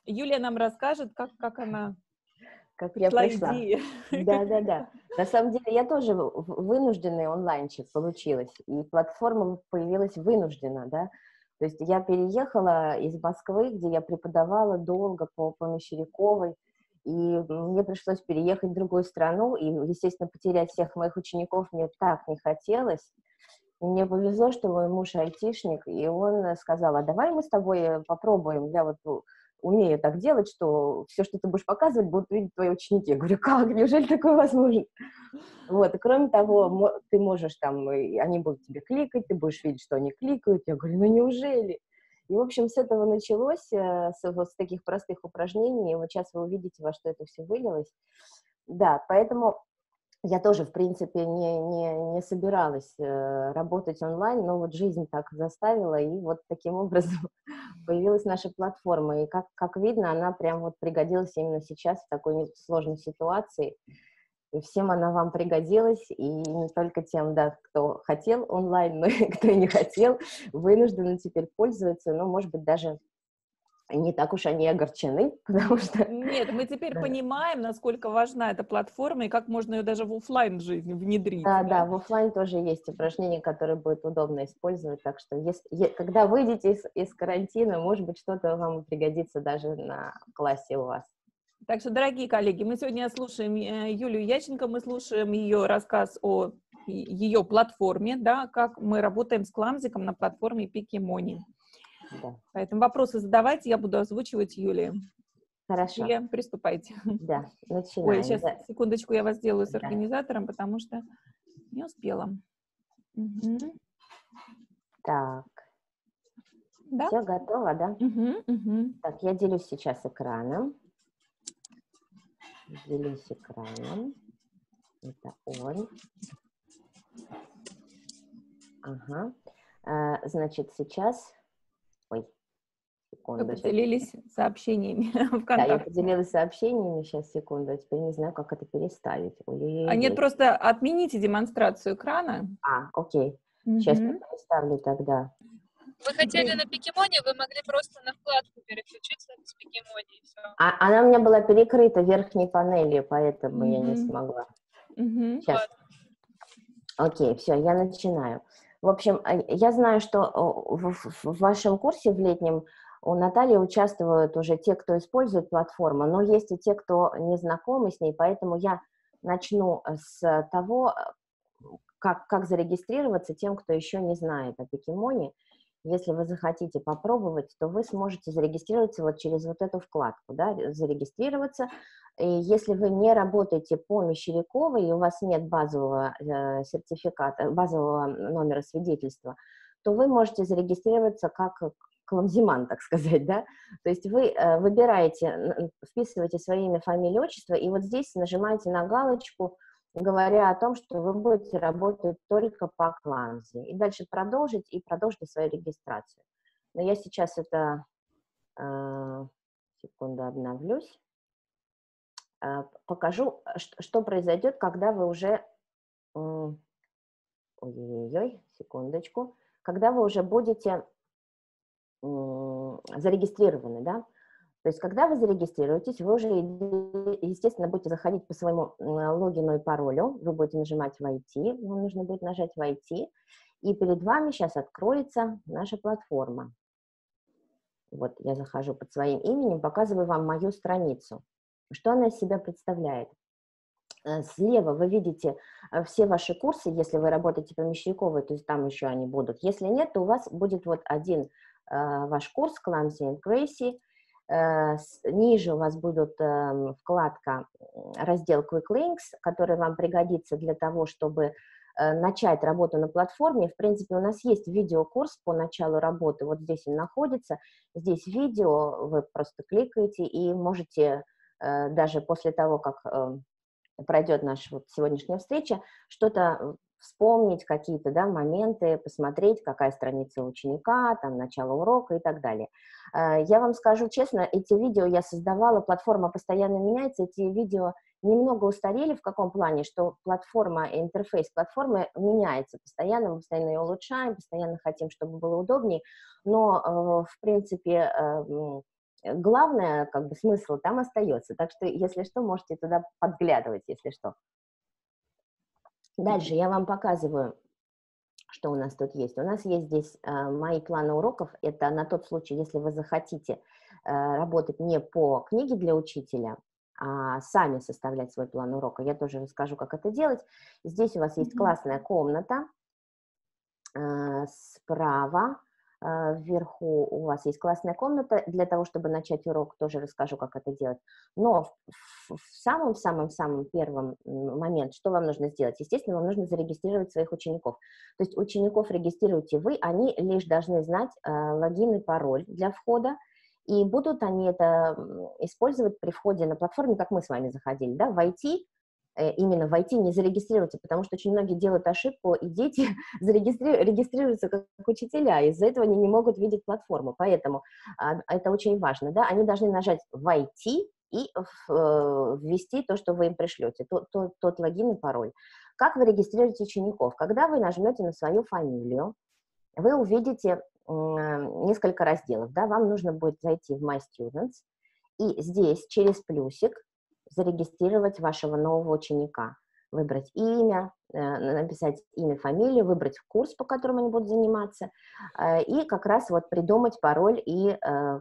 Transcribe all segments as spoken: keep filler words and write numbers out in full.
Юлия нам расскажет, как, как она Как я пришла пришла. идея. Да-да-да. На самом деле я тоже в- в- вынужденный онлайнчик получилась, и платформа появилась вынужденно, да. То есть я переехала из Москвы, где я преподавала долго по, по Мещеряковой, и мне пришлось переехать в другую страну, и, естественно, потерять всех моих учеников мне так не хотелось. И мне повезло, что мой муж айтишник, и он сказал: а давай мы с тобой попробуем, я вот у- умею так делать, что все, что ты будешь показывать, будут видеть твои ученики. Я говорю: как, неужели такое возможно? Вот, и кроме того, мо- ты можешь там, и они будут тебе кликать, ты будешь видеть, что они кликают. Я говорю: ну неужели? И, в общем, с этого началось, э, с, вот с таких простых упражнений, и вот сейчас вы увидите, во что это все вылилось. Да, поэтому я тоже, в принципе, не, не, не собиралась э, работать онлайн, но вот жизнь так заставила, и вот таким образом появилась наша платформа. И как, как видно, она прям вот пригодилась именно сейчас в такой не- сложной ситуации. И всем она вам пригодилась, и не только тем, да, кто хотел онлайн, но и кто не хотел, вынуждены теперь пользоваться, но, может быть, даже не так уж они огорчены, потому что... Нет, мы теперь Да. понимаем, насколько важна эта платформа и как можно ее даже в оффлайн жизни внедрить, Да, да? да, в оффлайн тоже есть упражнения, которые будет удобно использовать, так что если, е- когда выйдете из, из карантина, может быть, что-то вам пригодится даже на классе у вас. Так что, дорогие коллеги, мы сегодня слушаем э, Юлию Ященко, мы слушаем ее рассказ о и- ее платформе, да, как мы работаем с Кламзиком на платформе Pikimony. Да. Поэтому вопросы задавайте, я буду озвучивать Юлии. Хорошо, Юлия, приступайте. да, Ой, начинаем. сейчас, Да. секундочку, я вас сделаю с Да. организатором, потому что не успела. Мгм. Так, Да? все готово, да? Мгм, мгм. Так, я делюсь сейчас экраном. Делюсь экраном. Это он. Ага. А, значит, сейчас... Ой, Вы секундочку. поделились сообщениями Да, я ВКонтакте. поделилась сообщениями. Сейчас, секунду. Я теперь не знаю, как это переставить. А нет, Ой-ой-ой. просто отмените демонстрацию экрана. А, окей. Сейчас я Мгм. переставлю тогда. Вы хотели на Pikimony, вы могли просто на вкладку переключиться с Pikimony, и все. А, она у меня была перекрыта верхней панелью, поэтому я не Мгм. смогла. Мгм. Сейчас. Окей, все, я начинаю. В общем, а, я знаю, что о, в, в- в вашем курсе в летнем у Натальи участвуют уже те, кто использует платформу, но есть и те, кто не знакомы с ней, поэтому я начну с того, как, как зарегистрироваться тем, кто еще не знает о Pikimony. Если вы захотите попробовать, то вы сможете зарегистрироваться вот через вот эту вкладку, да, зарегистрироваться. И если вы не работаете по Мещеряковой, и у вас нет базового э, сертификата, базового номера свидетельства, то вы можете зарегистрироваться как кламзиман, так сказать, да. То есть вы э, выбираете, вписываете свое имя, фамилию, отчество, и вот здесь нажимаете на галочку, говоря о том, что вы будете работать только по Кламзе. И дальше продолжить, и продолжите свою регистрацию. Но я сейчас это, э, секунду, обновлюсь, э, покажу, что, что произойдет, когда вы уже, э, ой-ой-ой, секундочку, когда вы уже будете э, зарегистрированы, да. То есть, когда вы зарегистрируетесь, вы уже, естественно, будете заходить по своему логину и паролю, вы будете нажимать «Войти», вам нужно будет нажать «Войти», и перед вами сейчас откроется наша платформа. Вот я захожу под своим именем, показываю вам мою страницу. Что она из себя представляет? Слева вы видите все ваши курсы, если вы работаете по Мещеряковой, то есть там еще они будут. Если нет, то у вас будет вот один ваш курс Clumsy and Gracie. Ниже у вас будет вкладка, раздел Quick Links, который вам пригодится для того, чтобы начать работу на платформе. В принципе, у нас есть видеокурс по началу работы, вот здесь он находится, здесь видео, вы просто кликаете и можете даже после того, как пройдет наша вот сегодняшняя встреча, что-то вспомнить, какие-то, да, моменты, посмотреть, какая страница у ученика, там, начало урока и так далее. Я вам скажу честно, эти видео я создавала, платформа постоянно меняется, эти видео немного устарели в каком плане, что платформа, интерфейс платформы меняется постоянно, мы постоянно ее улучшаем, постоянно хотим, чтобы было удобнее, но, в принципе, главное, как бы, смысл там остается. Так что, если что, можете туда подглядывать, если что. Дальше я вам показываю, что у нас тут есть. У нас есть здесь э, мои планы уроков. Это на тот случай, если вы захотите э, работать не по книге для учителя, а сами составлять свой план урока. Я тоже расскажу, как это делать. Здесь у вас есть классная комната. Э, справа э, вверху у вас есть классная комната. Для того, чтобы начать урок, тоже расскажу, как это делать. Но в самом-самом-самом первом момент, что вам нужно сделать? Естественно, вам нужно зарегистрировать своих учеников. То есть учеников регистрируете вы, они лишь должны знать э, логин и пароль для входа, и будут они это использовать при входе на платформе, как мы с вами заходили, да, войти, э, именно войти, не зарегистрироваться, потому что очень многие делают ошибку, и дети зарегистри... регистрируются как учителя, из-за этого они не могут видеть платформу, поэтому э, это очень важно, да, они должны нажать «Войти», и ввести то, что вы им пришлете, тот, тот, тот логин и пароль. Как вы регистрируете учеников? Когда вы нажмете на свою фамилию, вы увидите несколько разделов. Да? Вам нужно будет зайти в My Students и здесь через плюсик зарегистрировать вашего нового ученика. Выбрать имя, написать имя, фамилию, выбрать курс, по которому они будут заниматься, и как раз вот придумать пароль и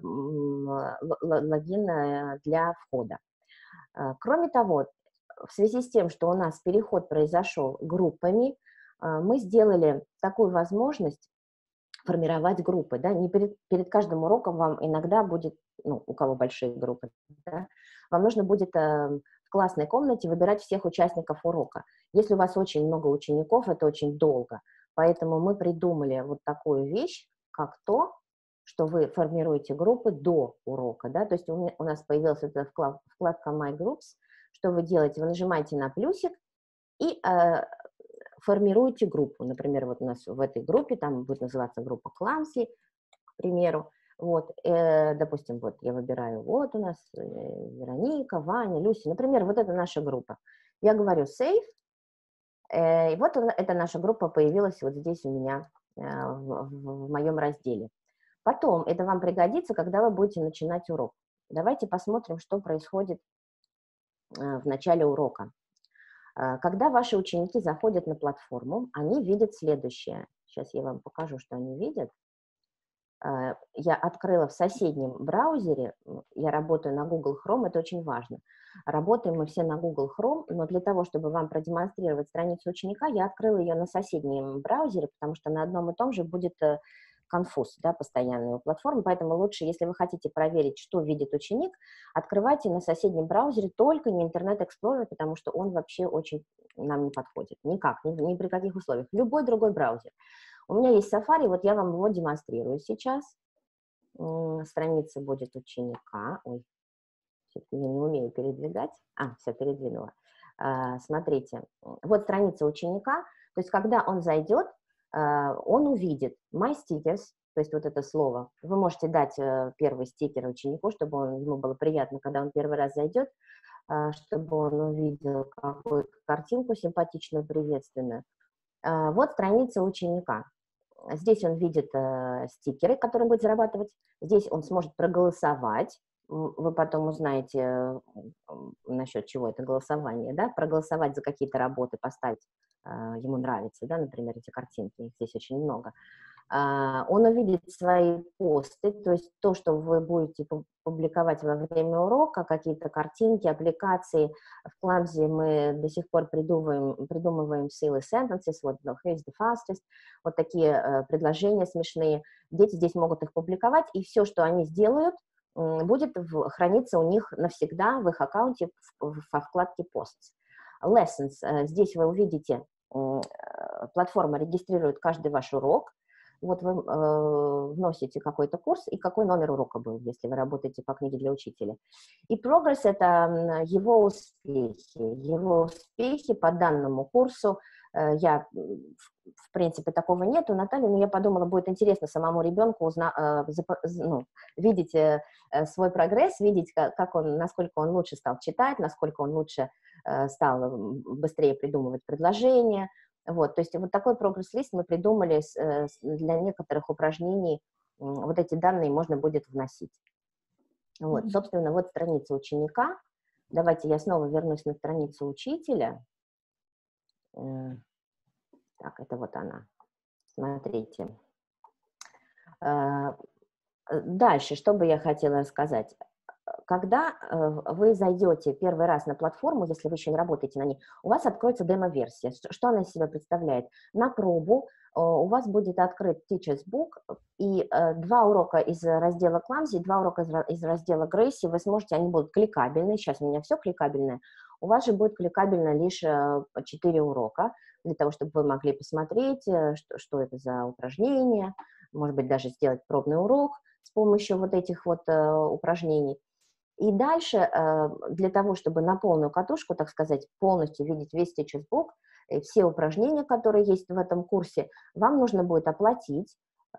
логин для входа. Кроме того, в связи с тем, что у нас переход произошел группами, мы сделали такую возможность формировать группы. Да? Не перед, перед каждым уроком вам иногда будет, ну, у кого большие группы, да, вам нужно будет в классной комнате выбирать всех участников урока. Если у вас очень много учеников, это очень долго. Поэтому мы придумали вот такую вещь, как то, что вы формируете группы до урока. Да? То есть у, меня, у нас появилась эта вкладка My Groups. Что вы делаете? Вы нажимаете на плюсик и э, формируете группу. Например, вот у нас в этой группе, там будет называться группа Clumsy, к примеру. Вот, э, допустим, вот я выбираю, вот у нас э, Вероника, Ваня, Люся, например, вот это наша группа. Я говорю save, э, и вот эта наша группа появилась вот здесь у меня э, в, в, в моем разделе. Потом это вам пригодится, когда вы будете начинать урок. Давайте посмотрим, что происходит э, в начале урока. Э, когда ваши ученики заходят на платформу, они видят следующее. Сейчас я вам покажу, что они видят. Я открыла в соседнем браузере, я работаю на Google Chrome, это очень важно. Работаем мы все на Google Chrome, но для того, чтобы вам продемонстрировать страницу ученика, я открыла ее на соседнем браузере, потому что на одном и том же будет конфуз, да, постоянный у платформы, поэтому лучше, если вы хотите проверить, что видит ученик, открывайте на соседнем браузере, только не Internet Explorer, потому что он вообще очень нам не подходит, никак, ни, ни при каких условиях, любой другой браузер. У меня есть Safari, вот я вам его демонстрирую сейчас. Страница будет ученика. Ой, я не умею передвигать. А, все, передвинула. Смотрите, вот страница ученика. То есть, когда он зайдет, он увидит My Stickers, то есть вот это слово. Вы можете дать первый стикер ученику, чтобы он, ему было приятно, когда он первый раз зайдет, чтобы он увидел какую-то картинку симпатичную, приветственную. Вот страница ученика. Здесь он видит э, стикеры, которые он будет зарабатывать. Здесь он сможет проголосовать. Вы потом узнаете э, насчет чего это голосование, да? Проголосовать за какие-то работы, поставить, э, ему нравится, да, например, эти картинки, их здесь очень много. Э, он увидит свои посты, то есть то, что вы будете публиковать во время урока, какие-то картинки, аппликации. В Clumsy мы до сих пор придумываем, придумываем silly sentences, вот here's the fastest, вот такие э, предложения смешные. Дети здесь могут их публиковать, и все, что они сделают, э, будет в, храниться у них навсегда в их аккаунте в, во вкладке Posts. Lessons. Э, здесь вы увидите, э, платформа регистрирует каждый ваш урок. Вот вы э, вносите какой-то курс и какой номер урока был, если вы работаете по книге для учителя. И прогресс – это его успехи. Его успехи по данному курсу. Э, я, в принципе, такого нет у Натальи, но я подумала, будет интересно самому ребенку узна, э, запо, ну, видеть э, свой прогресс, видеть, как, как он, насколько он лучше стал читать, насколько он лучше э, стал быстрее придумывать предложения. Вот, то есть вот такой прогресс-лист мы придумали для некоторых упражнений, вот эти данные можно будет вносить. Вот, собственно, вот страница ученика. Давайте я снова вернусь на страницу учителя. Так, это вот она. Смотрите. Дальше, что бы я хотела рассказать. Когда вы зайдете первый раз на платформу, если вы еще не работаете на ней, у вас откроется демо-версия. Что она из себя представляет? На пробу у вас будет открыт Teacher's Book, и два урока из раздела Clumsy, два урока из раздела Gracie, вы сможете, они будут кликабельные, сейчас у меня все кликабельное, у вас же будет кликабельно лишь четыре урока, для того, чтобы вы могли посмотреть, что, что это за упражнение, может быть, даже сделать пробный урок с помощью вот этих вот упражнений. И дальше, для того, чтобы на полную катушку, так сказать, полностью видеть весь Teacher's Book, все упражнения, которые есть в этом курсе, вам нужно будет оплатить,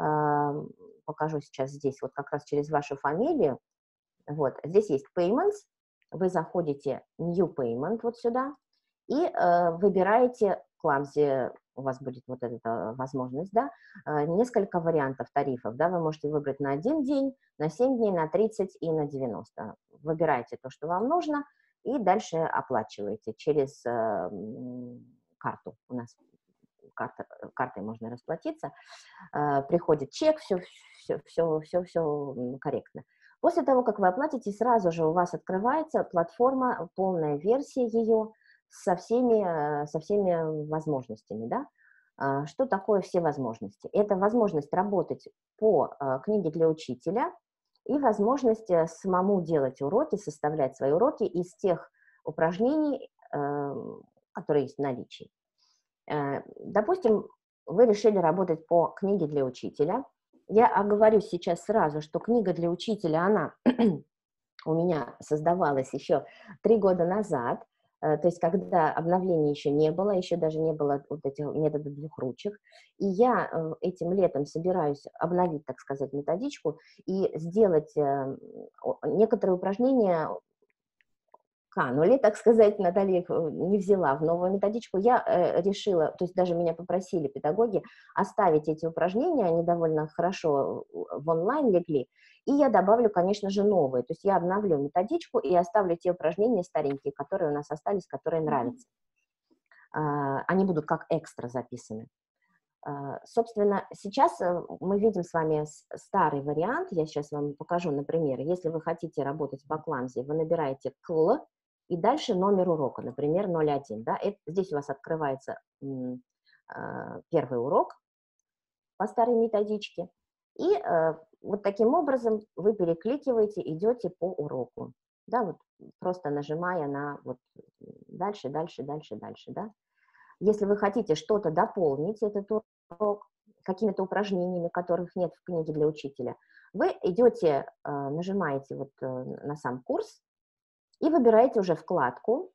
покажу сейчас здесь, вот как раз через вашу фамилию, вот, здесь есть Payments, вы заходите New Payment вот сюда и выбираете Clumsy, у вас будет вот эта возможность, да, несколько вариантов тарифов, да, вы можете выбрать на один день, на семь дней, на тридцать и на девяносто. Выбираете то, что вам нужно, и дальше оплачиваете через э, карту. У нас карта, картой можно расплатиться. Э, приходит чек, все, все, все, все, все корректно. После того, как вы оплатите, сразу же у вас открывается платформа, полная версия ее, со всеми, со всеми возможностями, да. Что такое все возможности? Это возможность работать по книге для учителя и возможность самому делать уроки, составлять свои уроки из тех упражнений, которые есть в наличии. Допустим, вы решили работать по книге для учителя. Я оговорюсь сейчас сразу, что книга для учителя, она у меня создавалась еще три года назад. То есть, когда обновления еще не было, еще даже не было вот этих методов двух ручек, и я этим летом собираюсь обновить, так сказать, методичку и сделать некоторые упражнения канули, так сказать, Наталья их не взяла в новую методичку, я э, решила, то есть даже меня попросили педагоги оставить эти упражнения, они довольно хорошо в онлайн легли, и я добавлю, конечно же, новые, то есть я обновлю методичку и оставлю те упражнения старенькие, которые у нас остались, которые нравятся. А, они будут как экстра записаны. А, собственно, сейчас мы видим с вами старый вариант, я сейчас вам покажу на примере. Если вы хотите работать по Clumsy, вы набираете кл, и дальше номер урока, например, ноль один. Да? Это, здесь у вас открывается м, э, первый урок по старой методичке. И э, вот таким образом вы перекликиваете, идете по уроку. Да, вот просто нажимая на вот дальше, дальше, дальше, дальше. Да? Если вы хотите что-то дополнить, этот урок, какими-то упражнениями, которых нет в книге для учителя, вы идете, э, нажимаете вот э, на сам курс, и выбираете уже вкладку,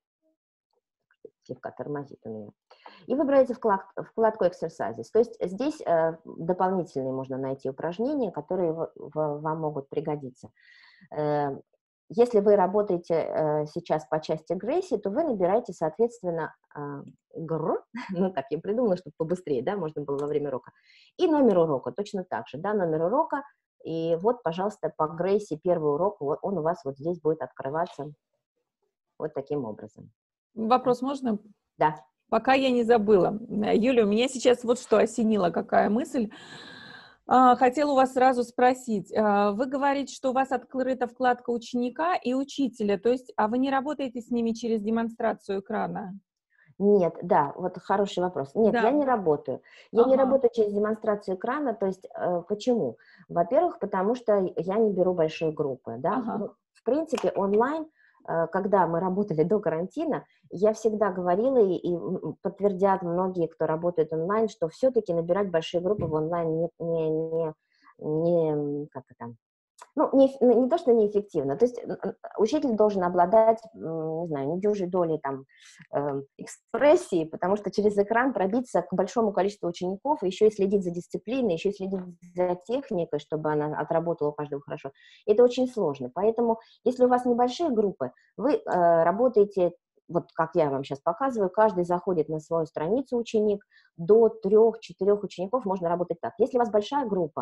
слегка тормозит у меня, и выбираете вклад, вкладку Exercises. То есть здесь э, дополнительные можно найти упражнения, которые в, в, вам могут пригодиться. Э, если вы работаете э, сейчас по части Gracie, то вы набираете, соответственно, э, гр, ну так я придумала, чтобы побыстрее, да, можно было во время урока, и номер урока, точно так же, да, номер урока, и вот, пожалуйста, по Gracie первый урок, он у вас вот здесь будет открываться. Вот таким образом. Вопрос можно? Да. Пока я не забыла. Юля, у меня сейчас вот что осенила, какая мысль. Хотела у вас сразу спросить. Вы говорите, что у вас открыта вкладка ученика и учителя, то есть, а вы не работаете с ними через демонстрацию экрана? Нет, да, вот хороший вопрос. Нет, да. Я не работаю. Я ага. не работаю через демонстрацию экрана, то есть, э, почему? Во-первых, потому что я не беру большие группы, да. Ага. Ну, в принципе, онлайн, э, когда мы работали до карантина, я всегда говорила, и, и подтвердят многие, кто работает онлайн, что все-таки набирать большие группы в онлайн не, не, не, не как это, ну, не, не то, что неэффективно, то есть учитель должен обладать, не знаю, недюжей долей там, э, экспрессии, потому что через экран пробиться к большому количеству учеников, и еще и следить за дисциплиной, еще и следить за техникой, чтобы она отработала у каждого хорошо, это очень сложно. Поэтому, если у вас небольшие группы, вы э, работаете, вот как я вам сейчас показываю, каждый заходит на свою страницу ученик, до трех-четырех учеников можно работать так. Если у вас большая группа,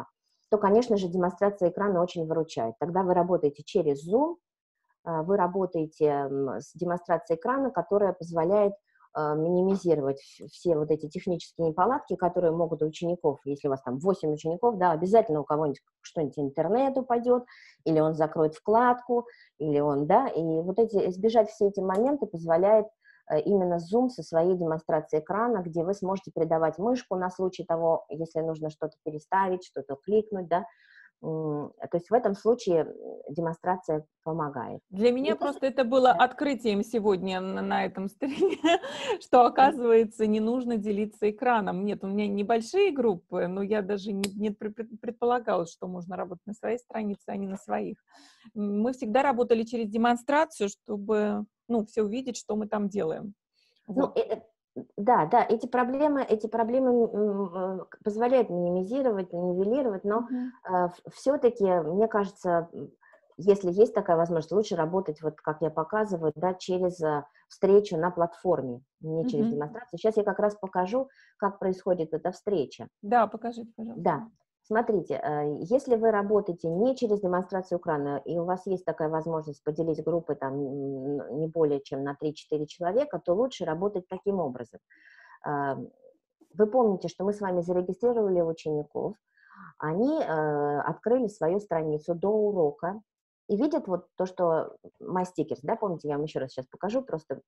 то, конечно же, демонстрация экрана очень выручает. Тогда вы работаете через Zoom, вы работаете с демонстрацией экрана, которая позволяет минимизировать все вот эти технические неполадки, которые могут у учеников, если у вас там восемь учеников, да, обязательно у кого-нибудь что-нибудь интернет упадет, или он закроет вкладку, или он, да, и вот эти, избежать все эти моменты позволяет именно Zoom со своей демонстрацией экрана, где вы сможете передавать мышку на случай того, если нужно что-то переставить, что-то кликнуть, да. То есть в этом случае демонстрация помогает. Для меня просто это было открытием сегодня на, на этом стриме, что, оказывается, не нужно делиться экраном. Нет, у меня небольшие группы, но я даже не, не предполагала, что можно работать на своей странице, а не на своих. Мы всегда работали через демонстрацию, чтобы, ну, все увидеть, что мы там делаем. Вот. Ну, это, да, да, эти проблемы, эти проблемы позволяют минимизировать, нивелировать, но mm-hmm. э, все-таки, мне кажется, если есть такая возможность, лучше работать, вот как я показываю, да, через э, встречу на платформе, не mm-hmm. через демонстрацию. Сейчас я как раз покажу, как происходит эта встреча. Да, покажите, пожалуйста. Да. Смотрите, если вы работаете не через демонстрацию экрана, и у вас есть такая возможность поделить группы там не более чем на три-четыре человека, то лучше работать таким образом. Вы помните, что мы с вами зарегистрировали учеников, они открыли свою страницу до урока и видят вот то, что My Stickers, да, помните, я вам еще раз сейчас покажу, просто...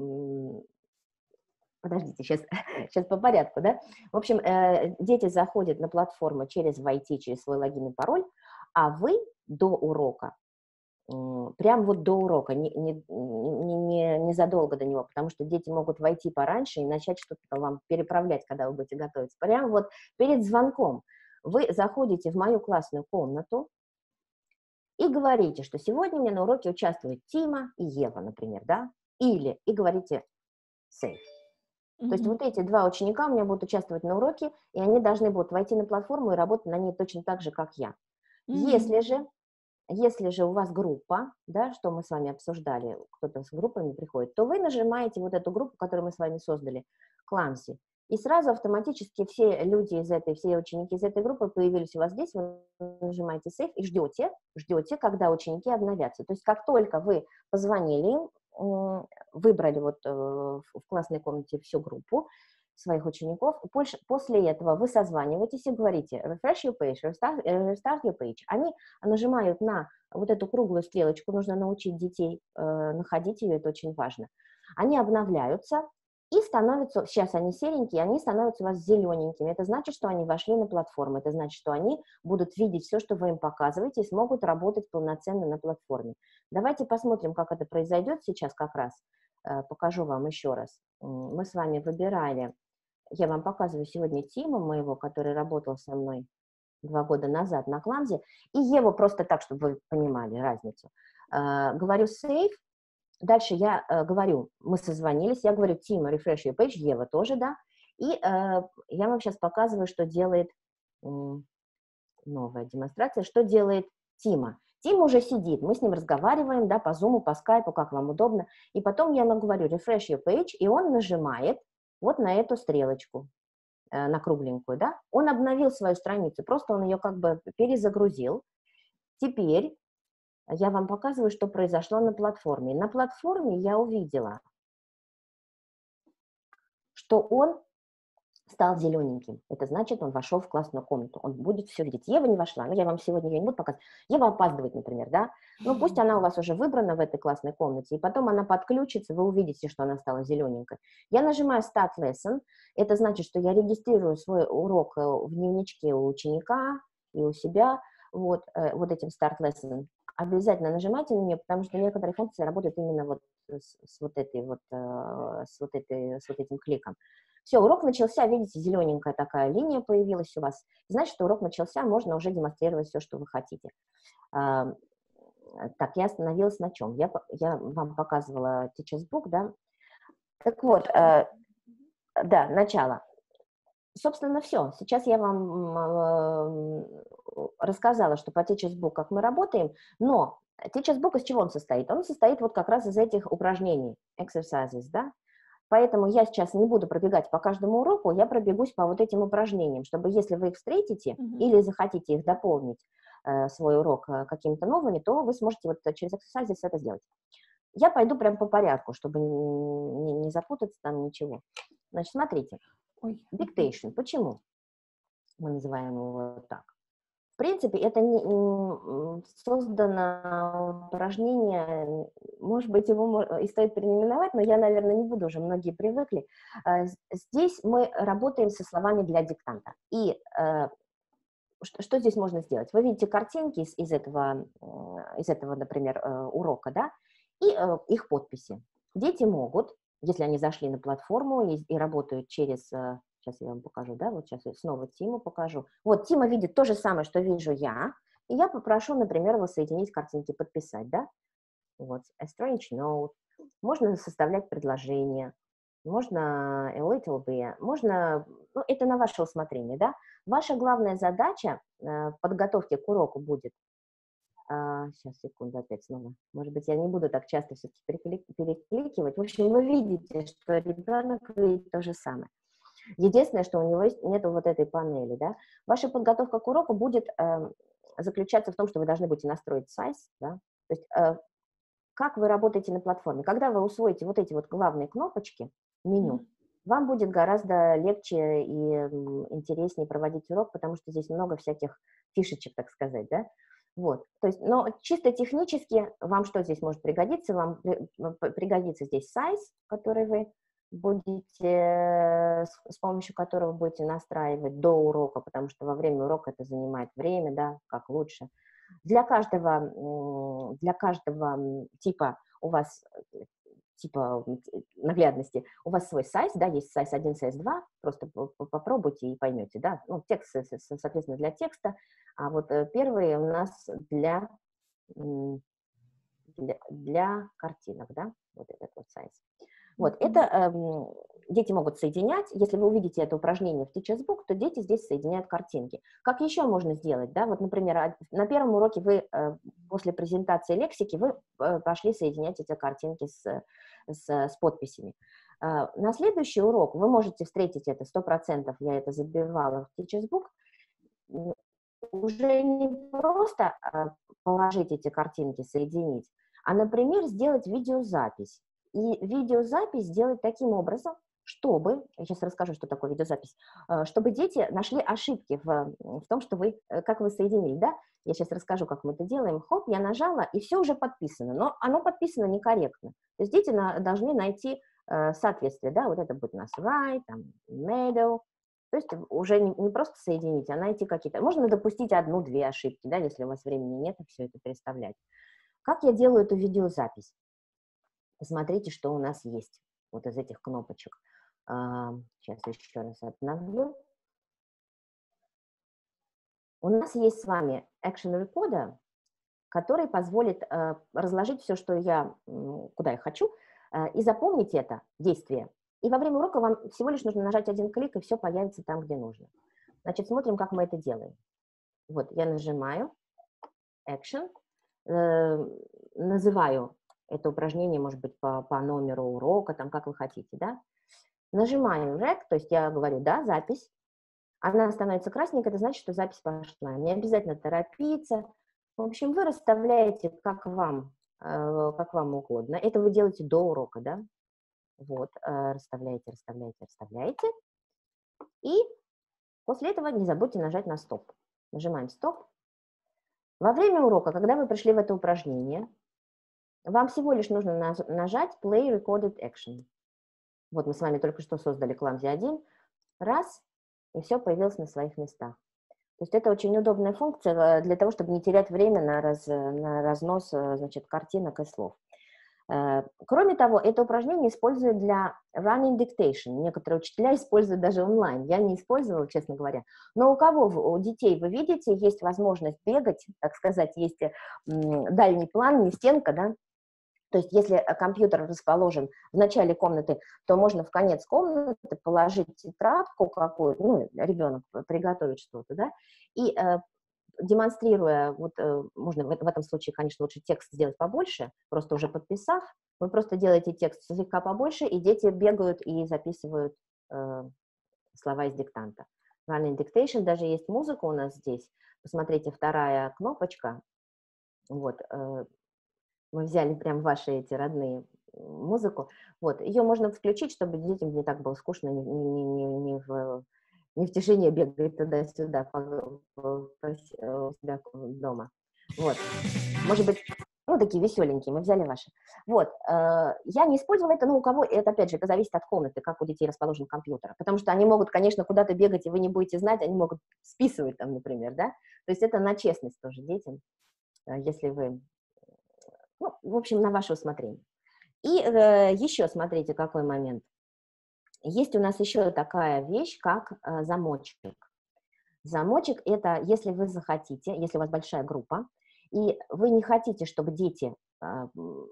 Подождите, сейчас, сейчас по порядку, да? В общем, э, дети заходят на платформу через войти, через свой логин и пароль, а вы до урока, э, прям вот до урока, не, не, не, не задолго до него, потому что дети могут войти пораньше и начать что-то вам переправлять, когда вы будете готовиться. Прям вот перед звонком вы заходите в мою классную комнату и говорите, что сегодня у меня на уроке участвуют Тима и Ева, например, да? Или, и говорите safe. То mm-hmm. есть вот эти два ученика у меня будут участвовать на уроке, и они должны будут войти на платформу и работать на ней точно так же, как я. Mm-hmm. Если же, если же у вас группа, да, что мы с вами обсуждали, кто-то с группами приходит, то вы нажимаете вот эту группу, которую мы с вами создали, Clumsy, и сразу автоматически все люди из этой, все ученики из этой группы появились у вас здесь, вы нажимаете Save и ждете, ждете, когда ученики обновятся. То есть как только вы позвонили им, выбрали вот э, в классной комнате всю группу своих учеников, после этого вы созваниваетесь и говорите refresh your page, restart, restart your page. Они нажимают на вот эту круглую стрелочку, нужно научить детей э, находить ее, это очень важно. Они обновляются и становятся, сейчас они серенькие, они становятся у вас зелененькими. Это значит, что они вошли на платформу, это значит, что они будут видеть все, что вы им показываете, и смогут работать полноценно на платформе. Давайте посмотрим, как это произойдет сейчас как раз. Покажу вам еще раз. Мы с вами выбирали, я вам показываю сегодня Тима моего, который работал со мной два года назад на Clumsy, и Еву просто так, чтобы вы понимали разницу. Говорю save. Дальше я э, говорю, мы созвонились, я говорю, Тима, refresh your page, Ева тоже, да, и э, я вам сейчас показываю, что делает э, новая демонстрация, что делает Тима. Тима уже сидит, мы с ним разговариваем, да, по зуму, по скайпу, как вам удобно, и потом я ему говорю, refresh your page, и он нажимает вот на эту стрелочку, э, на кругленькую, да, он обновил свою страницу, просто он ее как бы перезагрузил. Теперь я вам показываю, что произошло на платформе. На платформе я увидела, что он стал зелененьким. Это значит, он вошел в классную комнату. Он будет все видеть. Ева не вошла. Ну, я вам сегодня ее не буду показывать. Ева опаздывает, например, да? Ну, пусть она у вас уже выбрана в этой классной комнате, и потом она подключится, вы увидите, что она стала зелененькой. Я нажимаю Start Lesson. Это значит, что я регистрирую свой урок в дневничке у ученика и у себя вот, вот этим Start Lesson. Обязательно нажимайте на нее, потому что некоторые функции работают именно вот с, с, вот, этой вот, с, вот, этой, с вот этим кликом. Все, урок начался, видите, зелененькая такая линия появилась у вас. Значит, что урок начался, можно уже демонстрировать все, что вы хотите. А, так, я остановилась на чем? Я, я вам показывала Teachers Book, да? Так вот, а, да, начало. Собственно, все. Сейчас я вам э, рассказала, что по Teachers Book, как мы работаем, но Teachers Book из чего он состоит? Он состоит вот как раз из этих упражнений, exercises, да? Поэтому я сейчас не буду пробегать по каждому уроку, я пробегусь по вот этим упражнениям, чтобы если вы их встретите Мгм. или захотите их дополнить, э, свой урок э, какими-то новыми, то вы сможете вот через exercises это сделать. Я пойду прям по порядку, чтобы не, не- не запутаться там ничего. Значит, смотрите. Ой. Dictation. Почему мы называем его вот так? В принципе, это не, м, создано упражнение, может быть, его мо- и стоит переименовать, но я, наверное, не буду, уже многие привыкли. Э, с- Здесь мы работаем со словами для диктанта. И э, что, что здесь можно сделать? Вы видите картинки из, из этого, э, из этого, например, э, урока, да, и э, их подписи. Дети могут, если они зашли на платформу и, и работают через, э, сейчас я вам покажу, да, вот сейчас я снова Тиму покажу. Вот Тима видит то же самое, что вижу я, и я попрошу, например, его соединить картинки, подписать, да. Вот, a strange note. Можно составлять предложения, можно a little bit, можно, ну, это на ваше усмотрение, да. Ваша главная задача э, в подготовке к уроку будет, а, сейчас, секунду, опять снова, может быть, я не буду так часто все-таки переклик- перекликивать. В общем, вы видите, что ребенок видит то же самое. Единственное, что у него есть, нету вот этой панели, да. Ваша подготовка к уроку будет э, заключаться в том, что вы должны будете настроить size, да, то есть э, как вы работаете на платформе. Когда вы усвоите вот эти вот главные кнопочки меню, Мгм. вам будет гораздо легче и м, интереснее проводить урок, потому что здесь много всяких фишечек, так сказать, да. Вот, то есть, но чисто технически вам что здесь может пригодиться? Вам при- п- пригодится здесь size, который вы будете, э, с, с помощью которого будете настраивать до урока, потому что во время урока это занимает время, да, как лучше. Для каждого, м, для каждого м, типа у вас, э, типа м, т- наглядности, у вас свой сайз, да, есть сайз один, сайз два, просто по- по- попробуйте и поймете, да, ну, текст, со- со- соответственно, для текста, а вот э, первый у нас для, м, для, для картинок, да, вот этот вот сайз. Вот, это Мгм. эм, дети могут соединять. Если вы увидите это упражнение в Teachers Book, то дети здесь соединяют картинки. Как еще можно сделать? Да? Вот, например, а- на первом уроке вы э, после презентации лексики вы э, пошли соединять эти картинки с, с, с подписями. Э, на следующий урок вы можете встретить это сто процентов, я это забивала в Teachers Book, м, уже не просто а, положить эти картинки, соединить, а, например, сделать видеозапись. И видеозапись сделать таким образом, чтобы, я сейчас расскажу, что такое видеозапись, э, чтобы дети нашли ошибки в, в том, что вы, э, как вы соединили, да? Я сейчас расскажу, как мы это делаем. Хоп, я нажала, и все уже подписано, но оно подписано некорректно. То есть дети на, должны найти э, соответствие, да, вот это будет у нас right, там, middle, то есть уже не, не просто соединить, а найти какие-то... Можно допустить одну-две ошибки, да, если у вас времени нет, все это переставлять. Как я делаю эту видеозапись? Посмотрите, что у нас есть вот из этих кнопочек. А, сейчас еще раз обновлю. У нас есть с вами Action Recorder, который позволит э, разложить все, что я, м, куда я хочу, э, и запомнить это действие. И во время урока вам всего лишь нужно нажать один клик, и все появится там, где нужно. Значит, смотрим, как мы это делаем. Вот, я нажимаю Action, э, называю это упражнение, может быть, по, по номеру урока, там, как вы хотите, да. Нажимаю Rec, то есть я говорю, да, запись. Она становится красненькой, это значит, что запись пошла. Не обязательно торопиться. В общем, вы расставляете, как вам, э, как вам угодно. Это вы делаете до урока, да. Вот, э, расставляете, расставляете, расставляете. И после этого не забудьте нажать на стоп. Нажимаем стоп. Во время урока, когда вы пришли в это упражнение, вам всего лишь нужно нажать Play Recorded Action. Вот мы с вами только что создали Clumsy один. Раз, и все появилось на своих местах. То есть это очень удобная функция для того, чтобы не терять время на, раз, на разнос, значит, картинок и слов. Кроме того, это упражнение используют для running dictation. Некоторые учителя используют даже онлайн. Я не использовала, честно говоря. Но у кого, у детей, вы видите, есть возможность бегать, так сказать, есть дальний план, не стенка, да? То есть если компьютер расположен в начале комнаты, то можно в конец комнаты положить тетрадку какую-то, ну, ребенок приготовит что-то, да, и э, демонстрируя, вот, э, можно в, в этом случае, конечно, лучше текст сделать побольше, просто уже подписав, Вы просто делаете текст слегка побольше, и дети бегают и записывают э, слова из диктанта. Running dictation, даже есть музыка у нас здесь. Посмотрите, вторая кнопочка. Вот, э, мы взяли прям ваши эти родные музыку. Вот, ее можно включить, чтобы детям не так было скучно, не, не, не, не, в, не в тишине бегать туда-сюда по, по, по, у себя дома. Вот, может быть, ну, такие веселенькие, мы взяли ваши. Вот, э, я не использовала это, но у кого, это, опять же, это зависит от комнаты, как у детей расположен компьютер, потому что они могут, конечно, куда-то бегать, и вы не будете знать, они могут списывать там, например, да, то есть это на честность тоже детям, если вы, ну, в общем, на ваше усмотрение. И э, еще смотрите, какой момент. Есть у нас еще такая вещь, как э, замочек. Замочек – это, если вы захотите, если у вас большая группа, и вы не хотите, чтобы дети, э,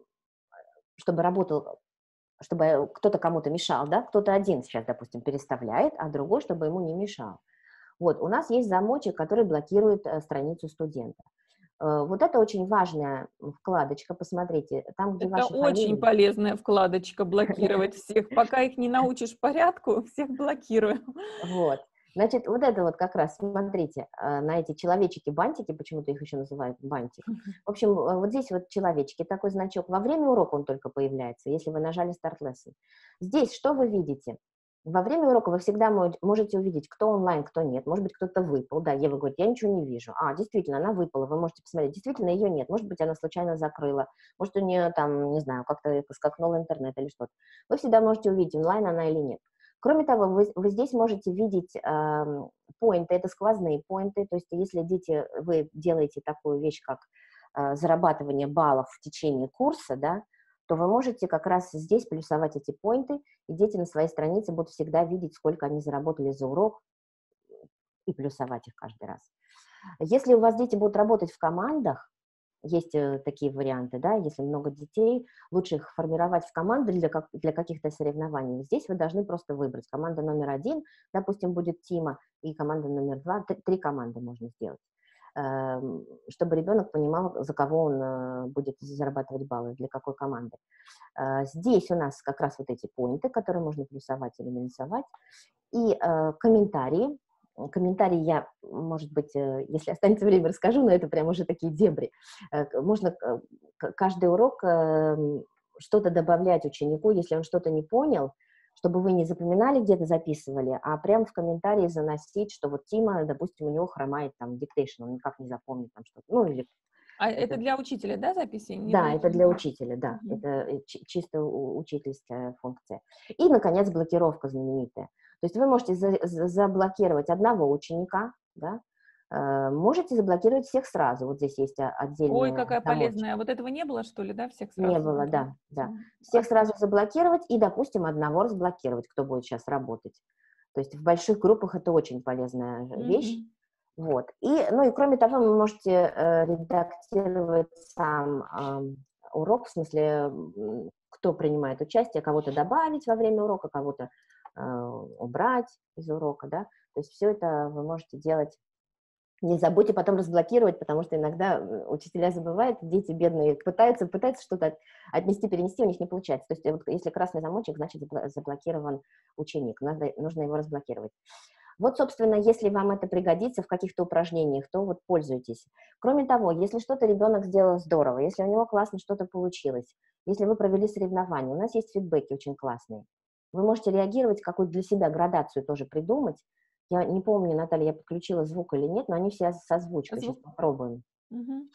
чтобы работал, чтобы кто-то кому-то мешал, да, кто-то один сейчас, допустим, переставляет, а другой, чтобы ему не мешал. Вот, у нас есть замочек, который блокирует э, страницу студента. Вот это очень важная вкладочка, посмотрите, там, где это ваши очень фамилии. полезная вкладочка, блокировать всех. Пока их не научишь порядку, всех блокируем. Вот, значит, вот это вот как раз, смотрите, на эти человечки-бантики, почему-то их еще называют бантик. В общем, вот здесь вот человечки, такой значок. Во время урока он только появляется, если вы нажали Start Lesson. Здесь что вы видите? Во время урока вы всегда можете увидеть, кто онлайн, кто нет. Может быть, кто-то выпал. Да, Ева говорит, я ничего не вижу. А, действительно, она выпала. Вы можете посмотреть. Действительно, ее нет. Может быть, она случайно закрыла. Может, у нее там, не знаю, как-то скакнул интернет или что-то. Вы всегда можете увидеть, онлайн она или нет. Кроме того, вы, вы здесь можете видеть э, поинты, это сквозные поинты. То есть, если дети, вы делаете такую вещь, как э, зарабатывание баллов в течение курса, да, то вы можете как раз здесь плюсовать эти поинты, и дети на своей странице будут всегда видеть, сколько они заработали за урок, и плюсовать их каждый раз. Если у вас дети будут работать в командах, есть такие варианты, да, если много детей, лучше их формировать в команды для, как, для каких-то соревнований. Здесь вы должны просто выбрать. Команда номер один, допустим, будет Тима, и команда номер два, три команды можно сделать, чтобы ребенок понимал, за кого он будет зарабатывать баллы, для какой команды. Здесь у нас как раз вот эти поинты, которые можно плюсовать или минусовать, и комментарии. Комментарии я, может быть, если останется время, расскажу, но это прям уже такие дебри. Можно каждый урок что-то добавлять ученику, если он что-то не понял, чтобы вы не запоминали, где-то записывали, а прям в комментарии заносить, что вот Тима, допустим, у него хромает там диктейшн, он никак не запомнит там что-то. Ну, или А это, это для учителя, да, записи? Не да, для это для учителя, да, uh-huh. это чисто учительская функция. И, наконец, блокировка знаменитая. То есть вы можете за, за, заблокировать одного ученика, да, э, можете заблокировать всех сразу. Вот здесь есть отдельная Ой, какая замочка. полезная. Вот этого не было, что ли, да, всех сразу? Не было, да, да. Всех сразу заблокировать и, допустим, одного разблокировать, кто будет сейчас работать. То есть в больших группах это очень полезная mm-hmm. вещь. Вот. И, ну и кроме того, вы можете э, редактировать сам э, урок, в смысле, кто принимает участие, кого-то добавить во время урока, кого-то э, убрать из урока, да. То есть все это вы можете делать. Не забудьте потом разблокировать, потому что иногда учителя забывают, дети бедные пытаются, пытаются что-то отнести, перенести, у них не получается. То есть вот, если красный замочек, значит заблокирован ученик, надо, нужно его разблокировать. Вот, собственно, если вам это пригодится в каких-то упражнениях, то вот пользуйтесь. Кроме того, если что-то ребенок сделал здорово, если у него классно что-то получилось, если вы провели соревнования, у нас есть фидбэки очень классные. Вы можете реагировать, какую-то для себя градацию тоже придумать. Я не помню, Наталья, я подключила звук или нет, но они все со озвучкой. Звук. Сейчас попробуем. Угу.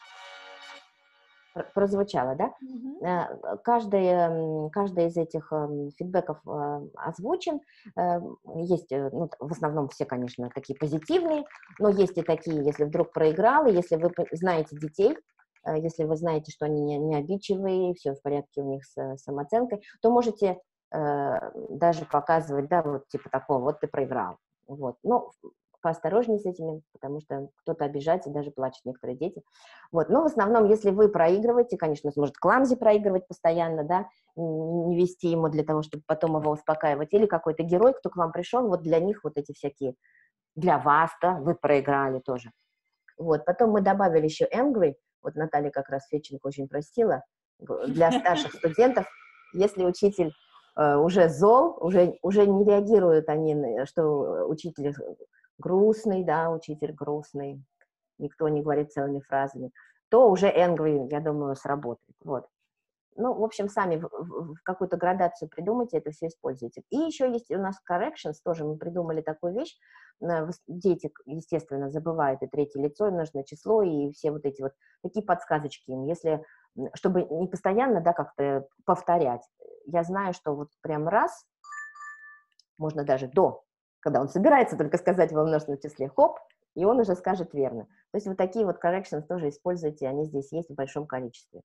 Прозвучало, да? Угу. Каждый, каждый из этих фидбэков озвучен. Есть, ну, в основном все, конечно, такие позитивные, но есть и такие, если вдруг проиграл, и если вы знаете детей, если вы знаете, что они не, не обидчивые, все в порядке у них с самооценкой, то можете даже показывать, да, вот типа такого, вот ты проиграл. Вот. Но поосторожнее с этими, потому что кто-то обижается, даже плачут некоторые дети. Вот. Но в основном, если вы проигрываете, конечно, может Кламзи проигрывать постоянно, да, не вести ему для того, чтобы потом его успокаивать, или какой-то герой, кто к вам пришел, вот для них вот эти всякие, для вас, да, вы проиграли тоже. Вот. Потом мы добавили еще angry, вот Наталья как раз Феченко очень просила, для старших студентов Если учитель э, уже зол, уже, уже не реагируют они, что учитель грустный, да, учитель грустный, никто не говорит целыми фразами, то уже angry, я думаю, сработает. Вот. Ну, в общем, сами в, в, в какую-то градацию придумайте, это все используйте. И еще есть у нас corrections, тоже мы придумали такую вещь. Дети, естественно, забывают и третье лицо, и множественное число, и все вот эти вот такие подсказочки им. Если, чтобы не постоянно, да, как-то повторять. Я знаю, что вот прям раз, можно даже до, когда он собирается только сказать во множественном числе, хоп, и он уже скажет верно. То есть вот такие вот corrections тоже используйте, они здесь есть в большом количестве.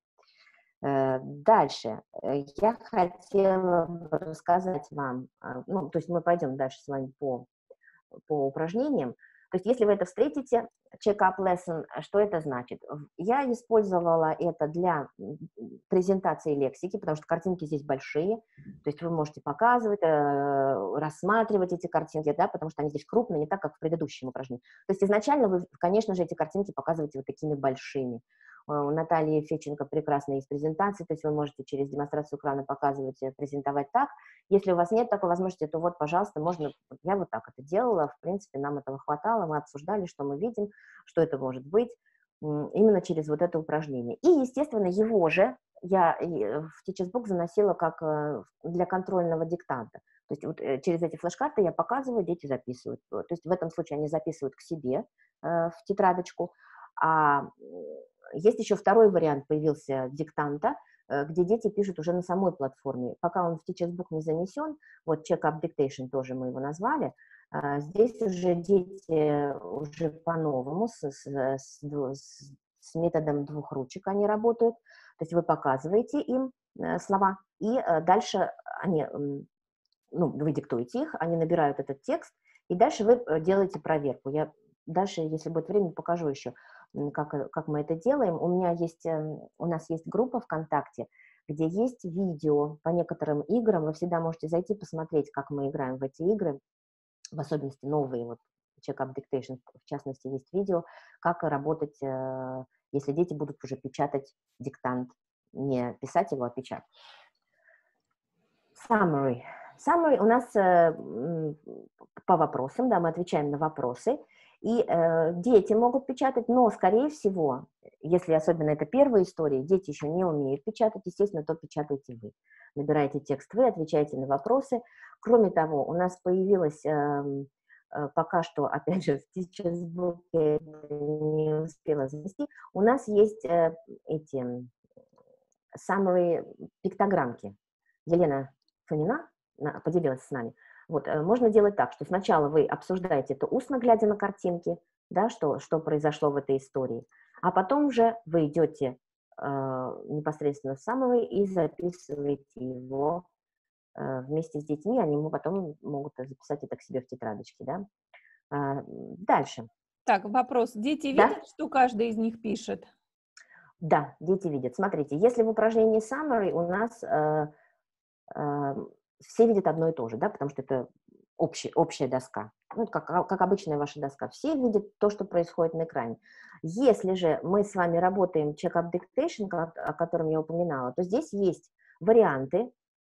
Дальше я хотела бы рассказать вам, ну, то есть мы пойдем дальше с вами по, по упражнениям. То есть если вы это встретите, check-up lesson, что это значит? Я использовала это для презентации лексики, потому что картинки здесь большие, то есть вы можете показывать, рассматривать эти картинки, да, потому что они здесь крупные, не так, как в предыдущем упражнении. То есть изначально вы, конечно же, эти картинки показываете вот такими большими. У Натальи Феченко прекрасно есть презентации, то есть вы можете через демонстрацию экрана показывать, презентовать так. Если у вас нет такой возможности, то вот, пожалуйста, можно, я вот так это делала, в принципе, нам этого хватало, мы обсуждали, что мы видим, что это может быть, именно через вот это упражнение. И, естественно, его же я в Teachers Book заносила как для контрольного диктанта. То есть вот через эти флеш-карты я показываю, дети записывают. То есть в этом случае они записывают к себе в тетрадочку, а есть еще второй вариант, появился диктанта, где дети пишут уже на самой платформе. Пока он в Teachers Book не занесен, вот check-up dictation тоже мы его назвали, здесь уже дети уже по-новому, с, с, с, с методом двух ручек они работают, то есть вы показываете им слова, и дальше они, ну, вы диктуете их, они набирают этот текст, и дальше вы делаете проверку. Я дальше, если будет время, покажу еще, Как, как мы это делаем. У меня есть, у нас есть группа ВКонтакте, где есть видео по некоторым играм. Вы всегда можете зайти посмотреть, как мы играем в эти игры, в особенности новые, вот check-up dictation, в частности, есть видео, как работать, если дети будут уже печатать диктант, не писать его, а печатать. Summary. Summary у нас по вопросам, да, мы отвечаем на вопросы. И э, дети могут печатать, но, скорее всего, если особенно это первые истории, дети еще не умеют печатать, естественно, то печатаете вы. Набираете текст вы, отвечаете на вопросы. Кроме того, у нас появилась э, э, пока что, опять же, в Teachers Book я не успела завести, у нас есть э, эти summary пиктограммки. Елена Фонина поделилась с нами. Вот, можно делать так, что сначала вы обсуждаете это устно, глядя на картинки, да, что, что произошло в этой истории, а потом уже вы идете э, непосредственно в summary и записываете его э, вместе с детьми, они потом могут записать это к себе в тетрадочке, да. А, дальше. Так, вопрос. Дети да? видят, что каждый из них пишет? Да, дети видят. Смотрите, если в упражнении summary у нас... Э, э, все видят одно и то же, да, потому что это общая, общая доска, ну, как, как обычная ваша доска, все видят то, что происходит на экране. Если же мы с вами работаем check-up dictation, о котором я упоминала, то здесь есть варианты,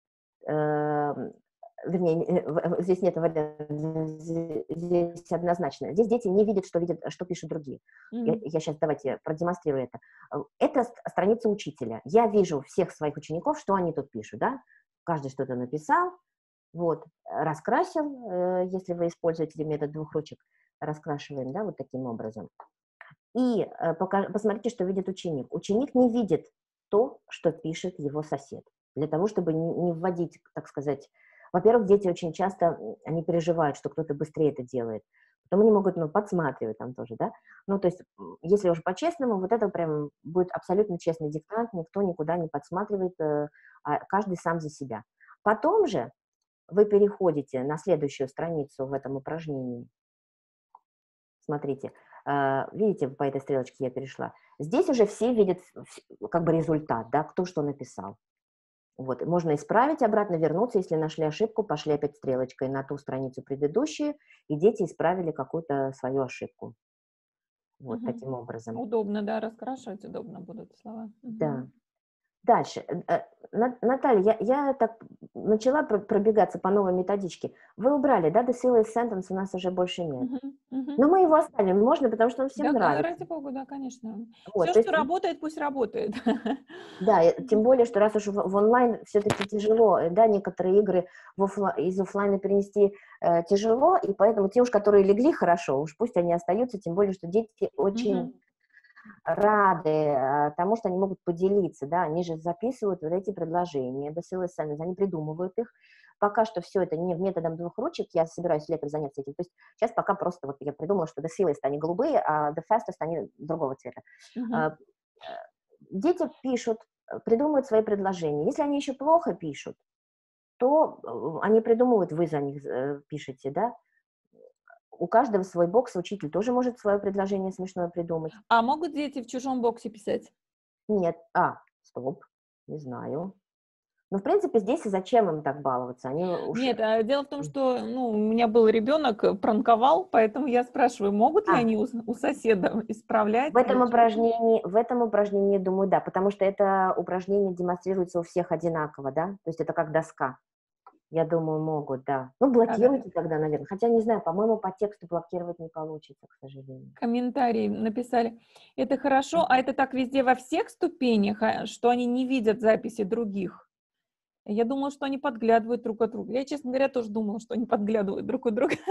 э, вернее, здесь нет вариантов, здесь однозначно, здесь дети не видят, что, видят, что пишут другие. Mm-hmm. я, я сейчас давайте продемонстрирую это. Это страница учителя. Я вижу всех своих учеников, что они тут пишут, да, каждый что-то написал, вот, раскрасил, э, если вы используете метод двух ручек, раскрашиваем, да, вот таким образом. И э, пока, посмотрите, что видит ученик. Ученик не видит то, что пишет его сосед. Для того, чтобы не, не вводить, так сказать, во-первых, дети очень часто, они переживают, что кто-то быстрее это делает. Потом они могут, ну, подсматривать там тоже, да. Ну, то есть, если уже по-честному, вот это прям будет абсолютно честный диктант, никто никуда не подсматривает, э, а каждый сам за себя. Потом же вы переходите на следующую страницу в этом упражнении. Смотрите, э, видите, по этой стрелочке я перешла. Здесь уже все видят как бы результат, да, кто что написал. Вот, можно исправить, обратно вернуться, если нашли ошибку, пошли опять стрелочкой на ту страницу предыдущую, и дети исправили какую-то свою ошибку. Вот, угу. Таким образом. Удобно, да, раскрашивать удобно будут слова. Да. Дальше. Э, На- Наталья, я, я так начала про- пробегаться по новой методичке. Вы убрали, да, the silly sentence у нас уже больше нет. Мгм, мгм. Но мы его оставим, можно, потому что он всем Да, ка- нравится. ради бога, да, конечно. Вот, Все, то что есть, работает, пусть работает. да, и тем Мгм. более, что раз уж в, в онлайн все-таки тяжело, э, да, некоторые игры в оффла- из оффлайна перенести э, тяжело, и поэтому те уж, которые легли хорошо, уж пусть они остаются, тем более, что дети очень Мгм. рады э, тому, что они могут поделиться, да, они же записывают вот эти предложения, досылы сами, они придумывают их. Пока что все это не методом двух ручек, я собираюсь летом заняться этим. То есть сейчас пока просто вот я придумала, что the silliest они голубые, а the fastest они другого цвета. Мгм. А, э, Дети пишут, э, придумывают свои предложения. Если они еще плохо пишут, то э, они придумывают, вы за них э, пишете, да. У каждого свой бокс, учитель тоже может свое предложение смешное придумать. А могут дети в чужом боксе писать? Нет, а, стоп, не знаю. Ну, в принципе, здесь и зачем им так баловаться? Они уж... Нет, а дело в том, М. что, ну, у меня был ребенок, э, пранковал, поэтому я спрашиваю, могут ли А, они у, с- у соседа исправлять в этом или что? упражнении, в этом упражнении, думаю, да, потому что это упражнение демонстрируется у всех одинаково, да, то есть это как доска. Я думаю, могут, да. Ну, Да-да-да. блокируйте тогда, наверное. Хотя, не знаю, по-моему, по тексту блокировать не получится, к сожалению. Комментарии написали. Это хорошо, а Мгм. это так везде во всех ступенях, а, что они не видят записи других? Я думала, что они подглядывают друг от друга. Я, честно говоря, тоже думала, что они подглядывают друг от друга.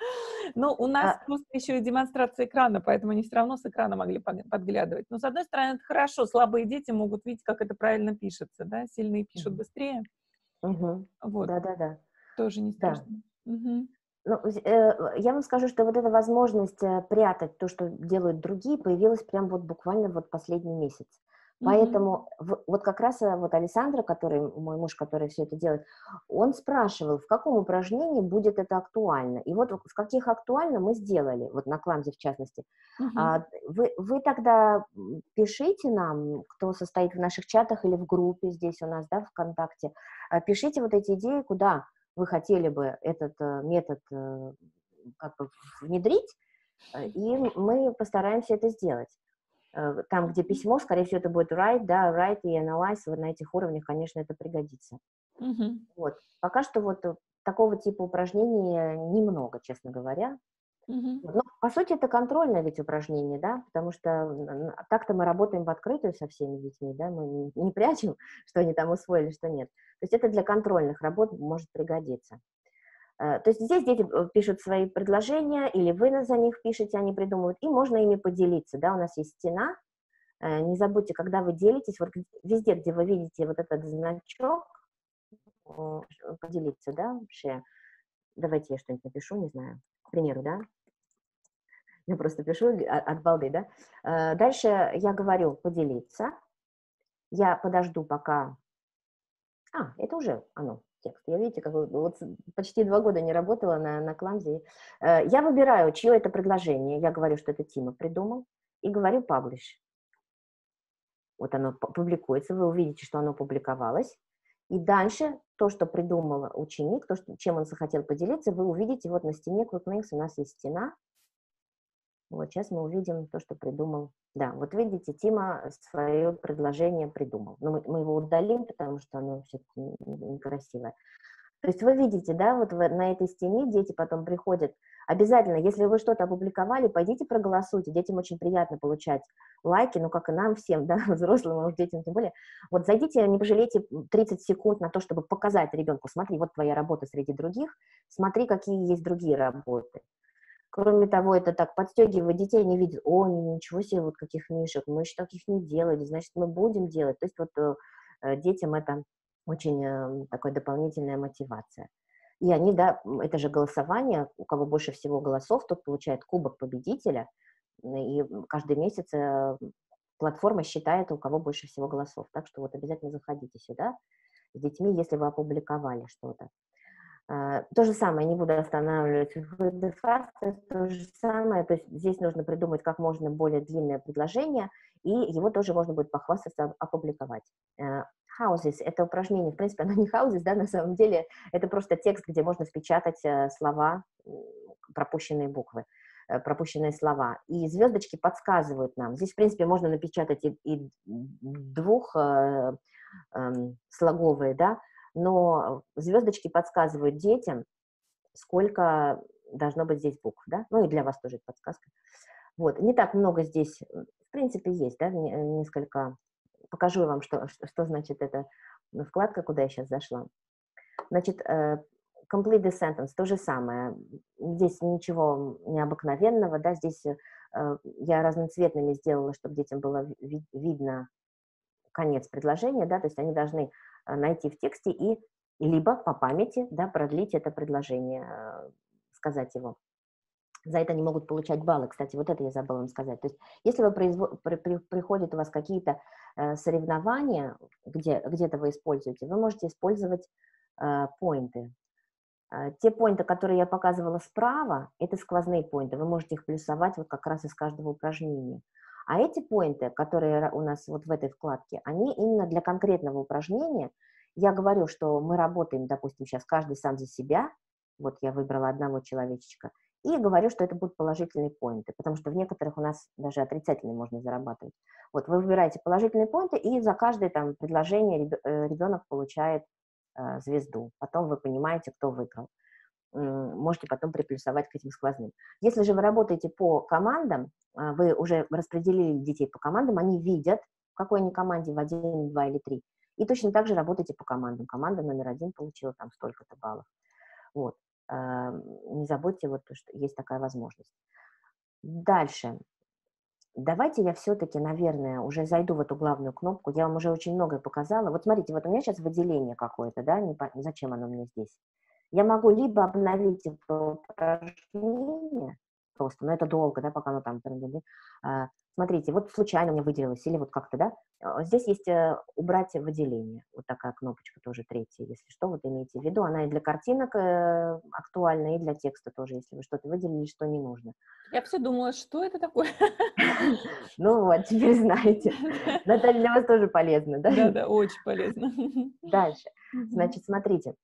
Но у нас А, просто еще и демонстрация экрана, поэтому они все равно с экрана могли под- подглядывать. Но, с одной стороны, это хорошо. Слабые дети могут видеть, как это правильно пишется, да? Сильные пишут мгм, быстрее. мгм. Вот, Да-да-да. тоже не Да. страшно. Мгм. Ну, з- э, я вам скажу, что вот эта возможность э, прятать то, что делают другие, появилась прям вот буквально вот последний месяц. Мгм. Поэтому в- вот как раз э, вот Александра, который, мой муж, который все это делает, он спрашивал, в каком упражнении будет это актуально. И вот в каких актуально мы сделали, вот на Кламзе в частности. Мгм. А, Вы, вы тогда м, пишите нам, кто состоит в наших чатах или в группе здесь у нас, да, ВКонтакте, а, пишите вот эти идеи, куда вы хотели бы этот э, метод э, как бы внедрить, э, и мы постараемся это сделать. Э, Там, где Мгм. письмо, скорее всего, это будет write, да, write и analyze, вот на этих уровнях, конечно, это пригодится. Мгм. Вот. Пока что вот э, такого типа упражнений немного, честно говоря. Мгм. Вот. Но, по сути, это контрольное ведь упражнение, да, потому что н- н- так-то мы работаем в открытую со всеми детьми, да, мы не, не прячем, что они там усвоили, что нет. То есть это для контрольных работ может пригодиться. Э, То есть здесь дети э, пишут свои предложения, или вы за них пишете, они придумывают, и можно ими поделиться. Да, у нас есть стена. Э, Не забудьте, когда вы делитесь, вот г- везде, где вы видите вот этот значок, э, ш- поделиться, да, share. Давайте я что-нибудь напишу, не знаю, к примеру, да, я просто пишу а- от балды, да. Э, Дальше я говорю поделиться, я подожду, пока... А, это уже оно, текст. Я, видите, как вот почти два года не работала на, на Кламзе. Э, Я выбираю, чье это предложение. Я говорю, что это Тима придумал, и говорю publish. Вот оно п- публикуется, вы увидите, что оно публиковалось. И дальше то, что придумал ученик, то, что, чем он захотел поделиться, вы увидите вот на стене Quick Links у нас есть стена. Вот сейчас мы увидим то, что придумал. Да, вот видите, Тима свое предложение придумал. Но мы, мы его удалим, потому что оно все-таки некрасивое. То есть вы видите, да, вот в- на этой стене дети потом приходят. Обязательно, если вы что-то опубликовали, пойдите проголосуйте. Детям очень приятно получать лайки, ну, как и нам всем, да, взрослым, а уж детям тем более. Вот зайдите, не пожалейте тридцать секунд на то, чтобы показать ребенку, смотри, вот твоя работа среди других, смотри, какие есть другие работы. Кроме того, это так подстегивает детей, они видят, о, ничего себе, вот каких мишек, мы еще таких не делали, значит, мы будем делать. То есть вот э, э, детям это очень э, такая дополнительная мотивация. И они, да, м, это же голосование, у кого больше всего голосов, тот получает кубок победителя, м, и м, каждый месяц э, платформа считает, у кого больше всего голосов. Так что вот обязательно заходите сюда с детьми, если вы опубликовали что-то. А, То же самое, не буду останавливать в фасты, то же самое, то есть здесь нужно придумать как можно более длинное предложение, и его тоже можно будет похвастаться, опубликовать. Э, Houses — это упражнение, в принципе, оно не houses, да, на самом деле, это просто текст, где можно впечатать э, слова, м, пропущенные буквы, э, пропущенные слова, и звездочки подсказывают нам. Здесь, в принципе, можно напечатать и, и двух, э, эм, слоговые, да, но звездочки подсказывают детям, сколько должно быть здесь букв, да, ну и для вас тоже это подсказка. Вот, не так много здесь, в принципе, есть, да, несколько, покажу вам, что, что, что значит эта вкладка, куда я сейчас зашла. Значит, complete the sentence, то же самое, здесь ничего необыкновенного, да, здесь я разноцветными сделала, чтобы детям было ви- видно конец предложения, да, то есть они должны найти в тексте и либо по памяти, да, продлить это предложение, сказать его. За это они могут получать баллы. Кстати, вот это я забыла вам сказать. То есть, если вы производ... при... При... приходят у вас какие-то э, соревнования, где... где-то вы используете, вы можете использовать э, поинты. Э, те поинты, которые я показывала справа, это сквозные поинты. Вы можете их плюсовать вот как раз из каждого упражнения. А эти поинты, которые у нас вот в этой вкладке, они именно для конкретного упражнения. Я говорю, что мы работаем, допустим, сейчас каждый сам за себя. Вот я выбрала одного человечечка. И говорю, что это будут положительные поинты, потому что в некоторых у нас даже отрицательные можно зарабатывать. Вот вы выбираете положительные поинты, и за каждое там предложение ребенок получает э, звезду. Потом вы понимаете, кто выиграл. Можете потом приплюсовать к этим сквозным. Если же вы работаете по командам, вы уже распределили детей по командам, они видят, в какой они команде, в один, два или три. И точно так же работаете по командам. Команда номер один получила там столько-то баллов. Вот. Не забудьте, вот, что есть такая возможность. Дальше. Давайте я все-таки, наверное, уже зайду в эту главную кнопку. Я вам уже очень многое показала. Вот смотрите, вот у меня сейчас выделение какое-то, да, не, зачем оно мне здесь? Я могу либо обновить это упражнение просто, но это долго, да, пока оно там... Смотрите, вот случайно у меня выделилось, или вот как-то, да, здесь есть убрать выделение, вот такая кнопочка тоже третья, если что, вот имейте в виду, она и для картинок э, актуальна, и для текста тоже, если вы что-то выделили, что не нужно. Я все думала, что это такое? Ну вот, теперь знаете. Наталья, для вас тоже полезно, да? Да-да, очень полезно. Дальше. Значит, смотрите.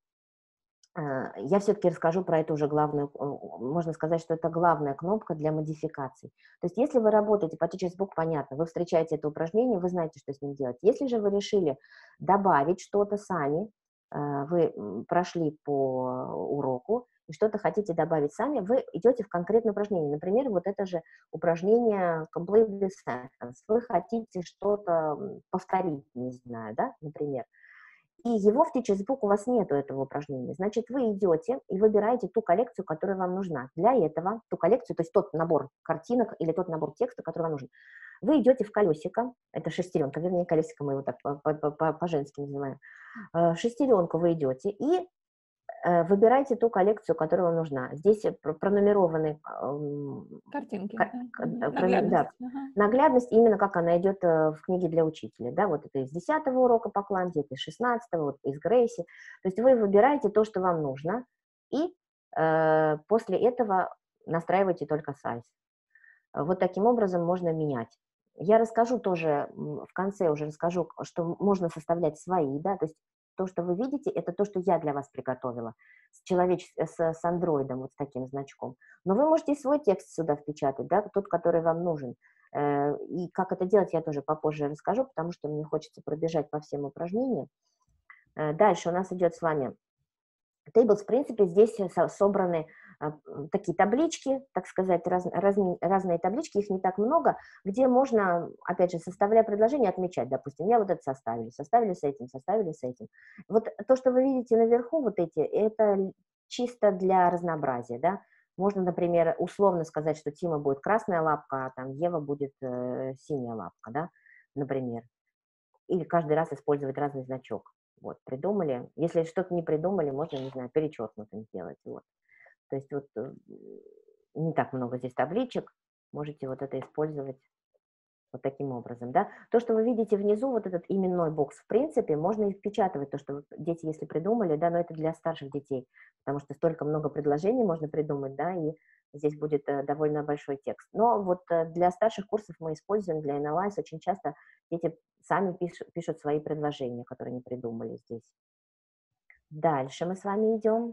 Я все-таки расскажу про эту уже главную, можно сказать, что это главная кнопка для модификаций. То есть если вы работаете по Teachers Book, понятно, вы встречаете это упражнение, вы знаете, что с ним делать. Если же вы решили добавить что-то сами, вы прошли по уроку и что-то хотите добавить сами, вы идете в конкретное упражнение. Например, вот это же упражнение Complete the Sentence. Вы хотите что-то повторить, не знаю, да, например. И его в Teachers Book у вас нету, этого упражнения. Значит, вы идете и выбираете ту коллекцию, которая вам нужна. Для этого, ту коллекцию, то есть тот набор картинок или тот набор текста, который вам нужен. Вы идете в колесико, это шестеренка, вернее, колесико мы его так по-женски называем. Шестеренку вы идете и выбирайте ту коллекцию, которая вам нужна. Здесь пронумерованы картинки. К- Да. про- Наглядность. да, Ага. наглядность именно как она идет в книге для учителя. Да, вот это из десятого урока по Кланде, это из шестнадцатого, вот из Грейси. То есть вы выбираете то, что вам нужно, и э, после этого настраиваете только сайз. Вот таким образом можно менять. Я расскажу тоже, в конце уже расскажу, что можно составлять свои, да, то есть то, что вы видите, это то, что я для вас приготовила с, человеч... с, с андроидом, вот с таким значком. Но вы можете свой текст сюда впечатать, да, тот, который вам нужен. И как это делать, я тоже попозже расскажу, потому что мне хочется пробежать по всем упражнениям. Дальше у нас идет с вами Tables. В принципе, здесь собраны такие таблички, так сказать, раз, раз, разные таблички, их не так много, где можно, опять же, составляя предложение, отмечать, допустим, я вот это составили, составили с этим, составили с этим. Вот то, что вы видите наверху, вот эти, это чисто для разнообразия, да. Можно, например, условно сказать, что Тима будет красная лапка, а там Ева будет э, синяя лапка, да, например. Или каждый раз использовать разный значок. Вот, придумали. Если что-то не придумали, можно, не знаю, перечеркнутым сделать, вот. То есть вот не так много здесь табличек, можете вот это использовать вот таким образом, да. То, что вы видите внизу, вот этот именной бокс, в принципе, можно и впечатывать, то, что дети, если придумали, да, но это для старших детей, потому что столько много предложений можно придумать, да, и здесь будет довольно большой текст. Но вот для старших курсов мы используем, для Analyze очень часто дети сами пишут, пишут свои предложения, которые они придумали здесь. Дальше мы с вами идем.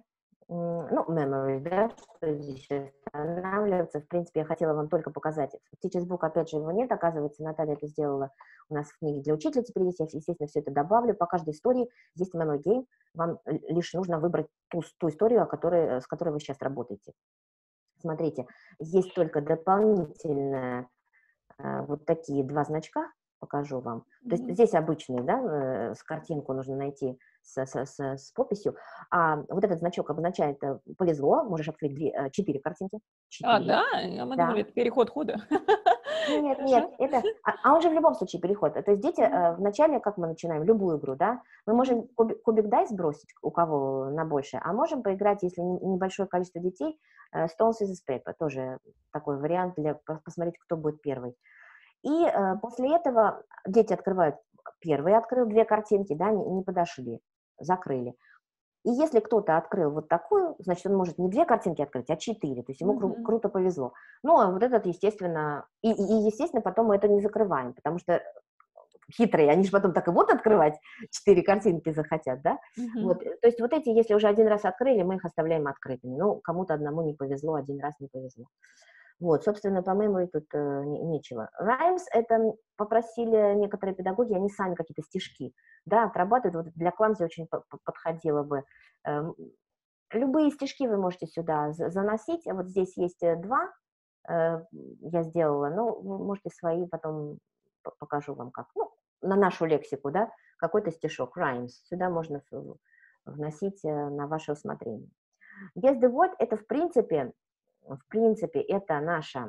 ну, memory, да, что здесь останавливаться. В принципе, я хотела вам только показать. В Teachers Book, опять же, его нет, оказывается, Наталья это сделала у нас в книге для учителя. Теперь есть, я, естественно, все это добавлю. По каждой истории есть memory game. Вам лишь нужно выбрать ту, ту историю, о которой, с которой вы сейчас работаете. Смотрите, есть только дополнительные э, вот такие два значка, покажу вам. Mm-hmm. То есть здесь обычные, да, э, с картинку нужно найти с, с, с, с подписью, а вот этот значок обозначает э, повезло, можешь открыть две, э, четыре картинки. Четыре. А, да? Я мы да. думали, это переход хода. Нет, нет, это, а, а он же в любом случае переход. То есть дети э, вначале, как мы начинаем, любую игру, да, мы можем кубик, кубик дайс бросить, у кого на больше, а можем поиграть, если небольшое количество детей, э, Stones is paper, тоже такой вариант для посмотреть, кто будет первый. И э, после этого дети открывают, первый открыл две картинки, да, не, не подошли, закрыли. И если кто-то открыл вот такую, значит, он может не две картинки открыть, а четыре, то есть ему mm-hmm. кру- круто повезло. Ну, а вот этот, естественно, и, и, и, естественно, потом мы это не закрываем, потому что хитрые, они же потом так и будут открывать, четыре картинки захотят, да? Mm-hmm. Вот, то есть вот эти, если уже один раз открыли, мы их оставляем открытыми. Ну, кому-то одному не повезло, один раз не повезло. Вот, собственно, по memory тут э, не, нечего. Rhymes — это попросили некоторые педагоги, они сами какие-то стишки, да, отрабатывают. Вот для Clumsy очень подходило бы. Э, любые стишки вы можете сюда заносить. Вот здесь есть два, э, я сделала, но вы можете свои потом покажу вам как. Ну, на нашу лексику, да, какой-то стишок, rhymes. Сюда можно вносить на ваше усмотрение. Guess the word — это, в принципе, в принципе, это наша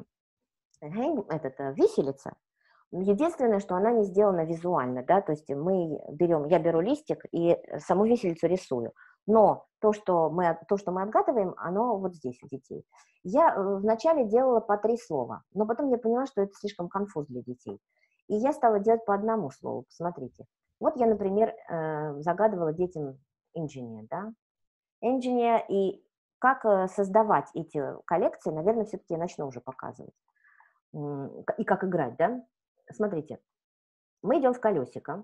этот, виселица. Единственное, что она не сделана визуально, да, то есть мы берем, я беру листик и саму виселицу рисую. Но то, что мы, то, что мы отгадываем, оно вот здесь у детей. Я вначале делала по три слова, но потом я поняла, что это слишком конфуз для детей. И я стала делать по одному слову. Посмотрите. Вот я, например, загадывала детям engineer, да, engineer, и как создавать эти коллекции, наверное, все-таки я начну уже показывать. И как играть, да? Смотрите, мы идем в колесико.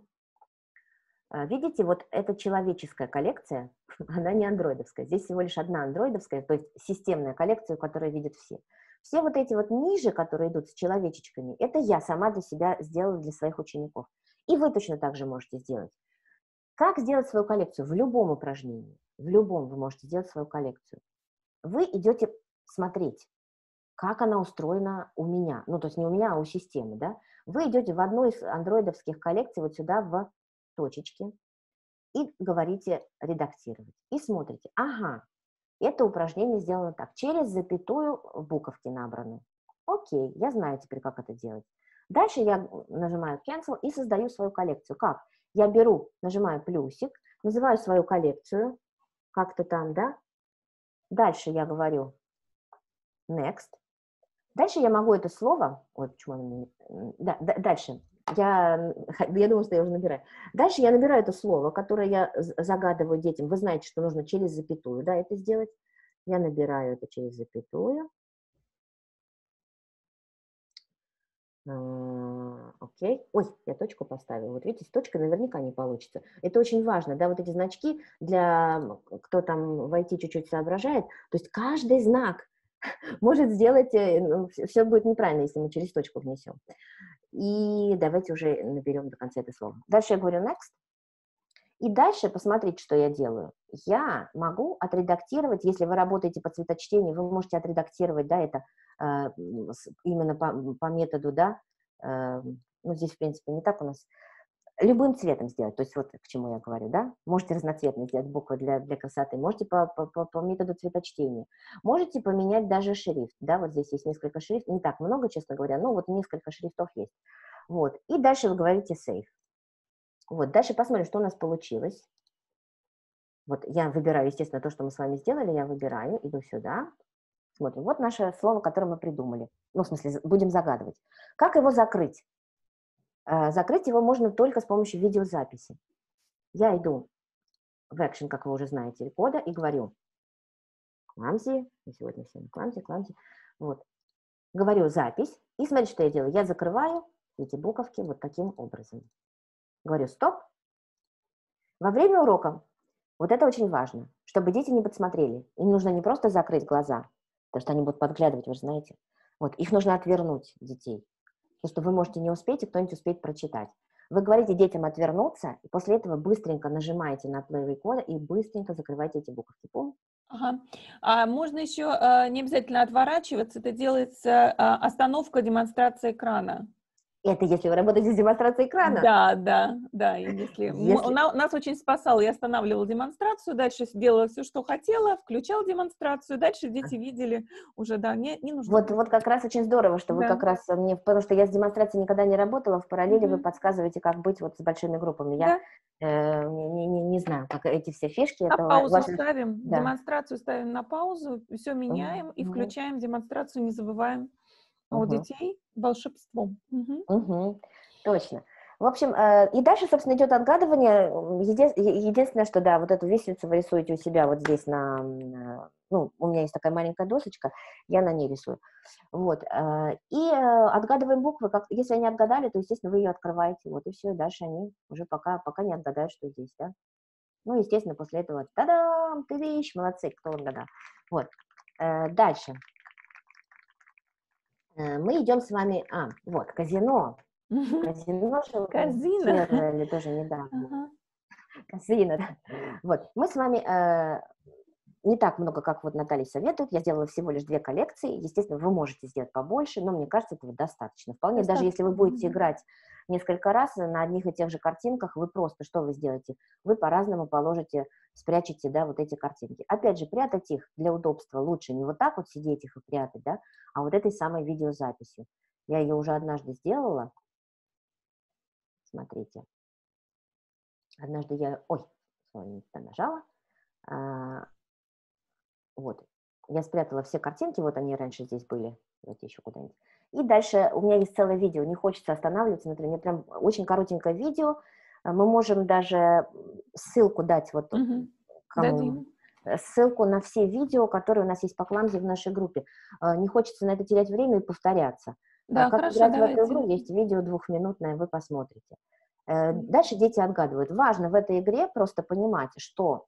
Видите, вот эта человеческая коллекция, она не андроидовская. Здесь всего лишь одна андроидовская, то есть системная коллекция, которую видят все. Все вот эти вот ниже, которые идут с человечечками, это я сама для себя сделала для своих учеников. И вы точно так же можете сделать. Как сделать свою коллекцию? В любом упражнении, в любом вы можете сделать свою коллекцию. Вы идете смотреть, как она устроена у меня, ну, то есть не у меня, а у системы, да. Вы идете в одну из андроидовских коллекций вот сюда в точечке и говорите «редактировать». И смотрите, ага, это упражнение сделано так, через запятую буковки набраны. Окей, я знаю теперь, как это делать. Дальше я нажимаю «cancel» и создаю свою коллекцию. Как? Я беру, нажимаю плюсик, называю свою коллекцию, как-то там, да. Дальше я говорю next. Дальше я могу это слово, ой, почему оно не... Да, да, дальше, я, я думаю, что я уже набираю. Дальше я набираю это слово, которое я загадываю детям. Вы знаете, что нужно через запятую, да, это сделать. Я набираю это через запятую. Окей. Okay. Ой, я точку поставила. Вот видите, с точкой наверняка не получится. Это очень важно, да, вот эти значки для, кто там в ай ти чуть-чуть соображает, то есть каждый знак может сделать, ну, все будет неправильно, если мы через точку внесем. И давайте уже наберем до конца это слово. Дальше я говорю next. И дальше посмотрите, что я делаю. Я могу отредактировать, если вы работаете по цветочтению, вы можете отредактировать, да, это э, именно по, по методу, да, э, ну, здесь, в принципе, не так у нас, любым цветом сделать, то есть вот к чему я говорю, да, можете разноцветно сделать буквы для, для красоты, можете по, по, по методу цветочтения, можете поменять даже шрифт, да, вот здесь есть несколько шрифтов, не так много, честно говоря, но вот несколько шрифтов есть, вот, и дальше вы говорите save. Вот, дальше посмотрим, что у нас получилось. Вот я выбираю, естественно, то, что мы с вами сделали, я выбираю, иду сюда, смотрим. Вот наше слово, которое мы придумали. Ну, в смысле, будем загадывать. Как его закрыть? Закрыть его можно только с помощью видеозаписи. Я иду в Action, как вы уже знаете, кода, и говорю Clumsy, сегодня все на Clumsy, Clumsy, вот. Говорю запись, и смотрите, что я делаю. Я закрываю эти буковки вот таким образом. Говорю стоп. Во время урока Вот это очень важно, чтобы дети не подсмотрели. Им нужно не просто закрыть глаза, потому что они будут подглядывать, вы же знаете. Вот, их нужно отвернуть, детей. Потому что вы можете не успеть, и кто-нибудь успеет прочитать. Вы говорите детям отвернуться, и после этого быстренько нажимаете на play record и быстренько закрываете эти буковки. Помните? Ага. А можно еще а, не обязательно отворачиваться, это делается а, остановка демонстрации экрана. Это если вы работаете с демонстрацией экрана. Да, да, да. И если... Если... Мы, на, нас очень спасало, я останавливала демонстрацию, дальше делала все, что хотела, включала демонстрацию, дальше дети видели уже, да, не, не нужно. Вот, вот как раз очень здорово, что да. вы как раз мне, потому что я с демонстрацией никогда не работала, в параллели Угу. вы подсказываете, как быть вот с большими группами. Да. Я э, не, не, не знаю, как эти все фишки. На это паузу ваши... ставим, да. демонстрацию ставим на паузу, все меняем угу. и включаем демонстрацию, не забываем. А у угу. детей волшебство. Угу. Угу. Точно. В общем, э, и дальше, собственно, идет отгадывание. Еди... Единственное, что, да, вот эту виселицу вы рисуете у себя вот здесь на... на... Ну, у меня есть такая маленькая досочка, я на ней рисую. Вот. Э, и э, отгадываем буквы. Как... Если они отгадали, то, естественно, вы ее открываете. Вот, и все, и дальше они уже пока, пока не отгадают, что здесь, да. Ну, естественно, после этого, та-дам, ты видишь, молодцы, кто отгадал. Вот. Э, дальше. Э, мы идем с вами... А, вот, казино. Казино же Казино. делали тоже недавно. Ага. Казино, да. Вот, мы с вами э, не так много, как вот Наталья советует. Я сделала всего лишь две коллекции. Естественно, вы можете сделать побольше, но мне кажется, этого достаточно. Вполне, достаточно. Даже если вы будете играть несколько раз на одних и тех же картинках, вы просто, что вы сделаете? Вы по-разному положите, спрячете, да, вот эти картинки. Опять же, прятать их для удобства лучше не вот так вот сидеть их и прятать, да, а вот этой самой видеозаписью. Я ее уже однажды сделала. Смотрите. Однажды я... Ой, не нажала. А, вот. Я спрятала все картинки, вот они раньше здесь были. Давайте еще куда-нибудь. И дальше у меня есть целое видео, не хочется останавливаться. Например, прям очень коротенькое видео. Мы можем даже ссылку дать вот Угу. кому. Дадим. Ссылку на все видео, которые у нас есть по Кламзе в нашей группе. Не хочется на это терять время и повторяться. Да, как хорошо, играть давайте. в эту игру, есть видео двухминутное, вы посмотрите. Дальше дети отгадывают. Важно в этой игре просто понимать, что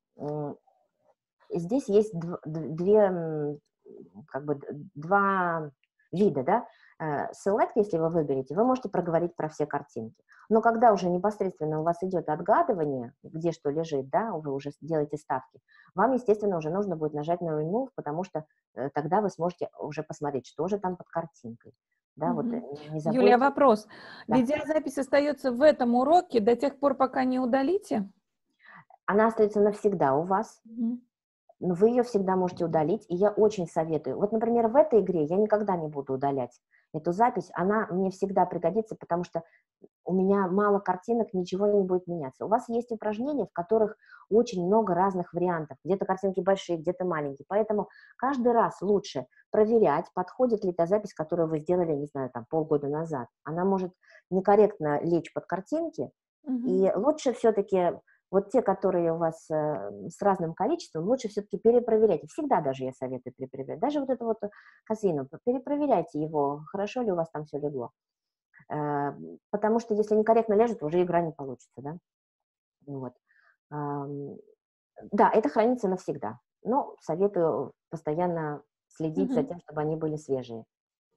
здесь есть две, как бы, два вида, да. Select, если вы выберете, вы можете проговорить про все картинки. Но когда уже непосредственно у вас идет отгадывание, где что лежит, да, вы уже делаете ставки, вам, естественно, уже нужно будет нажать на Remove, потому что тогда вы сможете уже посмотреть, что же там под картинкой. Да, угу. вот не забудьте. Юлия, вопрос. Да. Видеозапись остается в этом уроке до тех пор, пока не удалите? Она остается навсегда у вас. Угу. Но вы ее всегда можете удалить, и я очень советую. Вот, например, в этой игре я никогда не буду удалять эту запись, она мне всегда пригодится, потому что у меня мало картинок, ничего не будет меняться. У вас есть упражнения, в которых очень много разных вариантов, где-то картинки большие, где-то маленькие, поэтому каждый раз лучше проверять, подходит ли та запись, которую вы сделали, не знаю, там, полгода назад. Она может некорректно лечь под картинки, угу. и лучше все-таки... Вот те, которые у вас э, с разным количеством, лучше все-таки перепроверяйте. Всегда даже я советую перепроверять. Даже вот это вот казино, перепроверяйте его, хорошо ли у вас там все легло. Э, потому что если некорректно лежит, уже игра не получится, да. Вот. Э, да, это хранится навсегда. Но советую постоянно следить угу. за тем, чтобы они были свежие.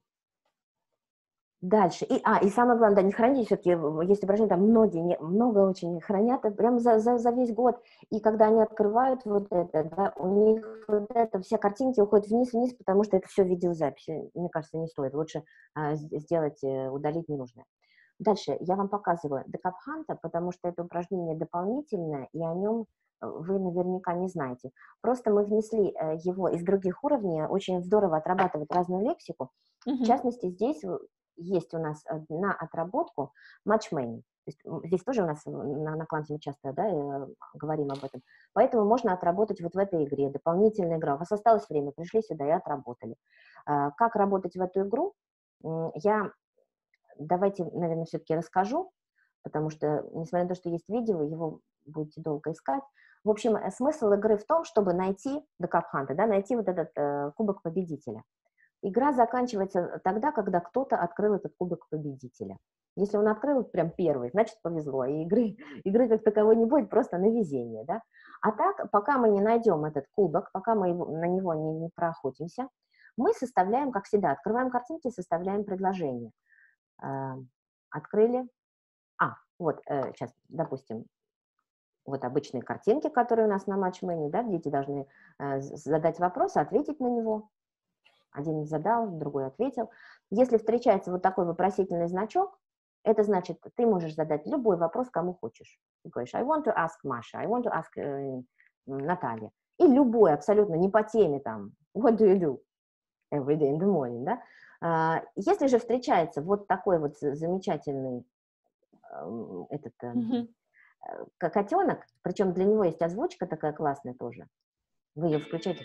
Дальше. И, а, и самое главное, да, не храните все-таки, есть упражнения, там многие, не, много очень хранят, прям за, за, за весь год. И когда они открывают вот это, да, у них вот это, все картинки уходят вниз-вниз, потому что это все видеозаписи. Мне кажется, не стоит. Лучше а, сделать, удалить ненужное. Дальше я вам показываю Decap Hunt, потому что это упражнение дополнительное, и о нем вы наверняка не знаете. Просто мы внесли его из других уровней, очень здорово отрабатывать разную лексику. Угу. В частности, здесь... есть у нас на отработку матчмейн. Здесь тоже у нас на, на Кламзе мы часто, да, говорим об этом. Поэтому можно отработать вот в этой игре, дополнительная игра. У вас осталось время, пришли сюда и отработали. Как работать в эту игру, я давайте, наверное, все-таки расскажу, потому что, несмотря на то, что есть видео, его будете долго искать. В общем, смысл игры в том, чтобы найти Decap Hunt, да, найти вот этот э, кубок победителя. Игра заканчивается тогда, когда кто-то открыл этот кубок победителя. Если он открыл прям первый, значит повезло, и игры, игры как таковой не будет, просто на везение, да. А так, пока мы не найдем этот кубок, пока мы его, на него не, не проохотимся, мы составляем, как всегда, открываем картинки и составляем предложение. Э, открыли. А, вот, э, сейчас, допустим, вот обычные картинки, которые у нас на матчмене, да, дети должны э, задать вопрос, ответить на него. Один задал, другой ответил. Если встречается вот такой вопросительный значок, это значит, ты можешь задать любой вопрос, кому хочешь. Ты говоришь, I want to ask Masha, I want to ask э, Наталья. И любой, абсолютно не по теме, там, what do you do every day in the morning, да? А, если же встречается вот такой вот замечательный э, этот э, Мгм. э, котенок, причем для него есть озвучка такая классная тоже, вы ее включаете.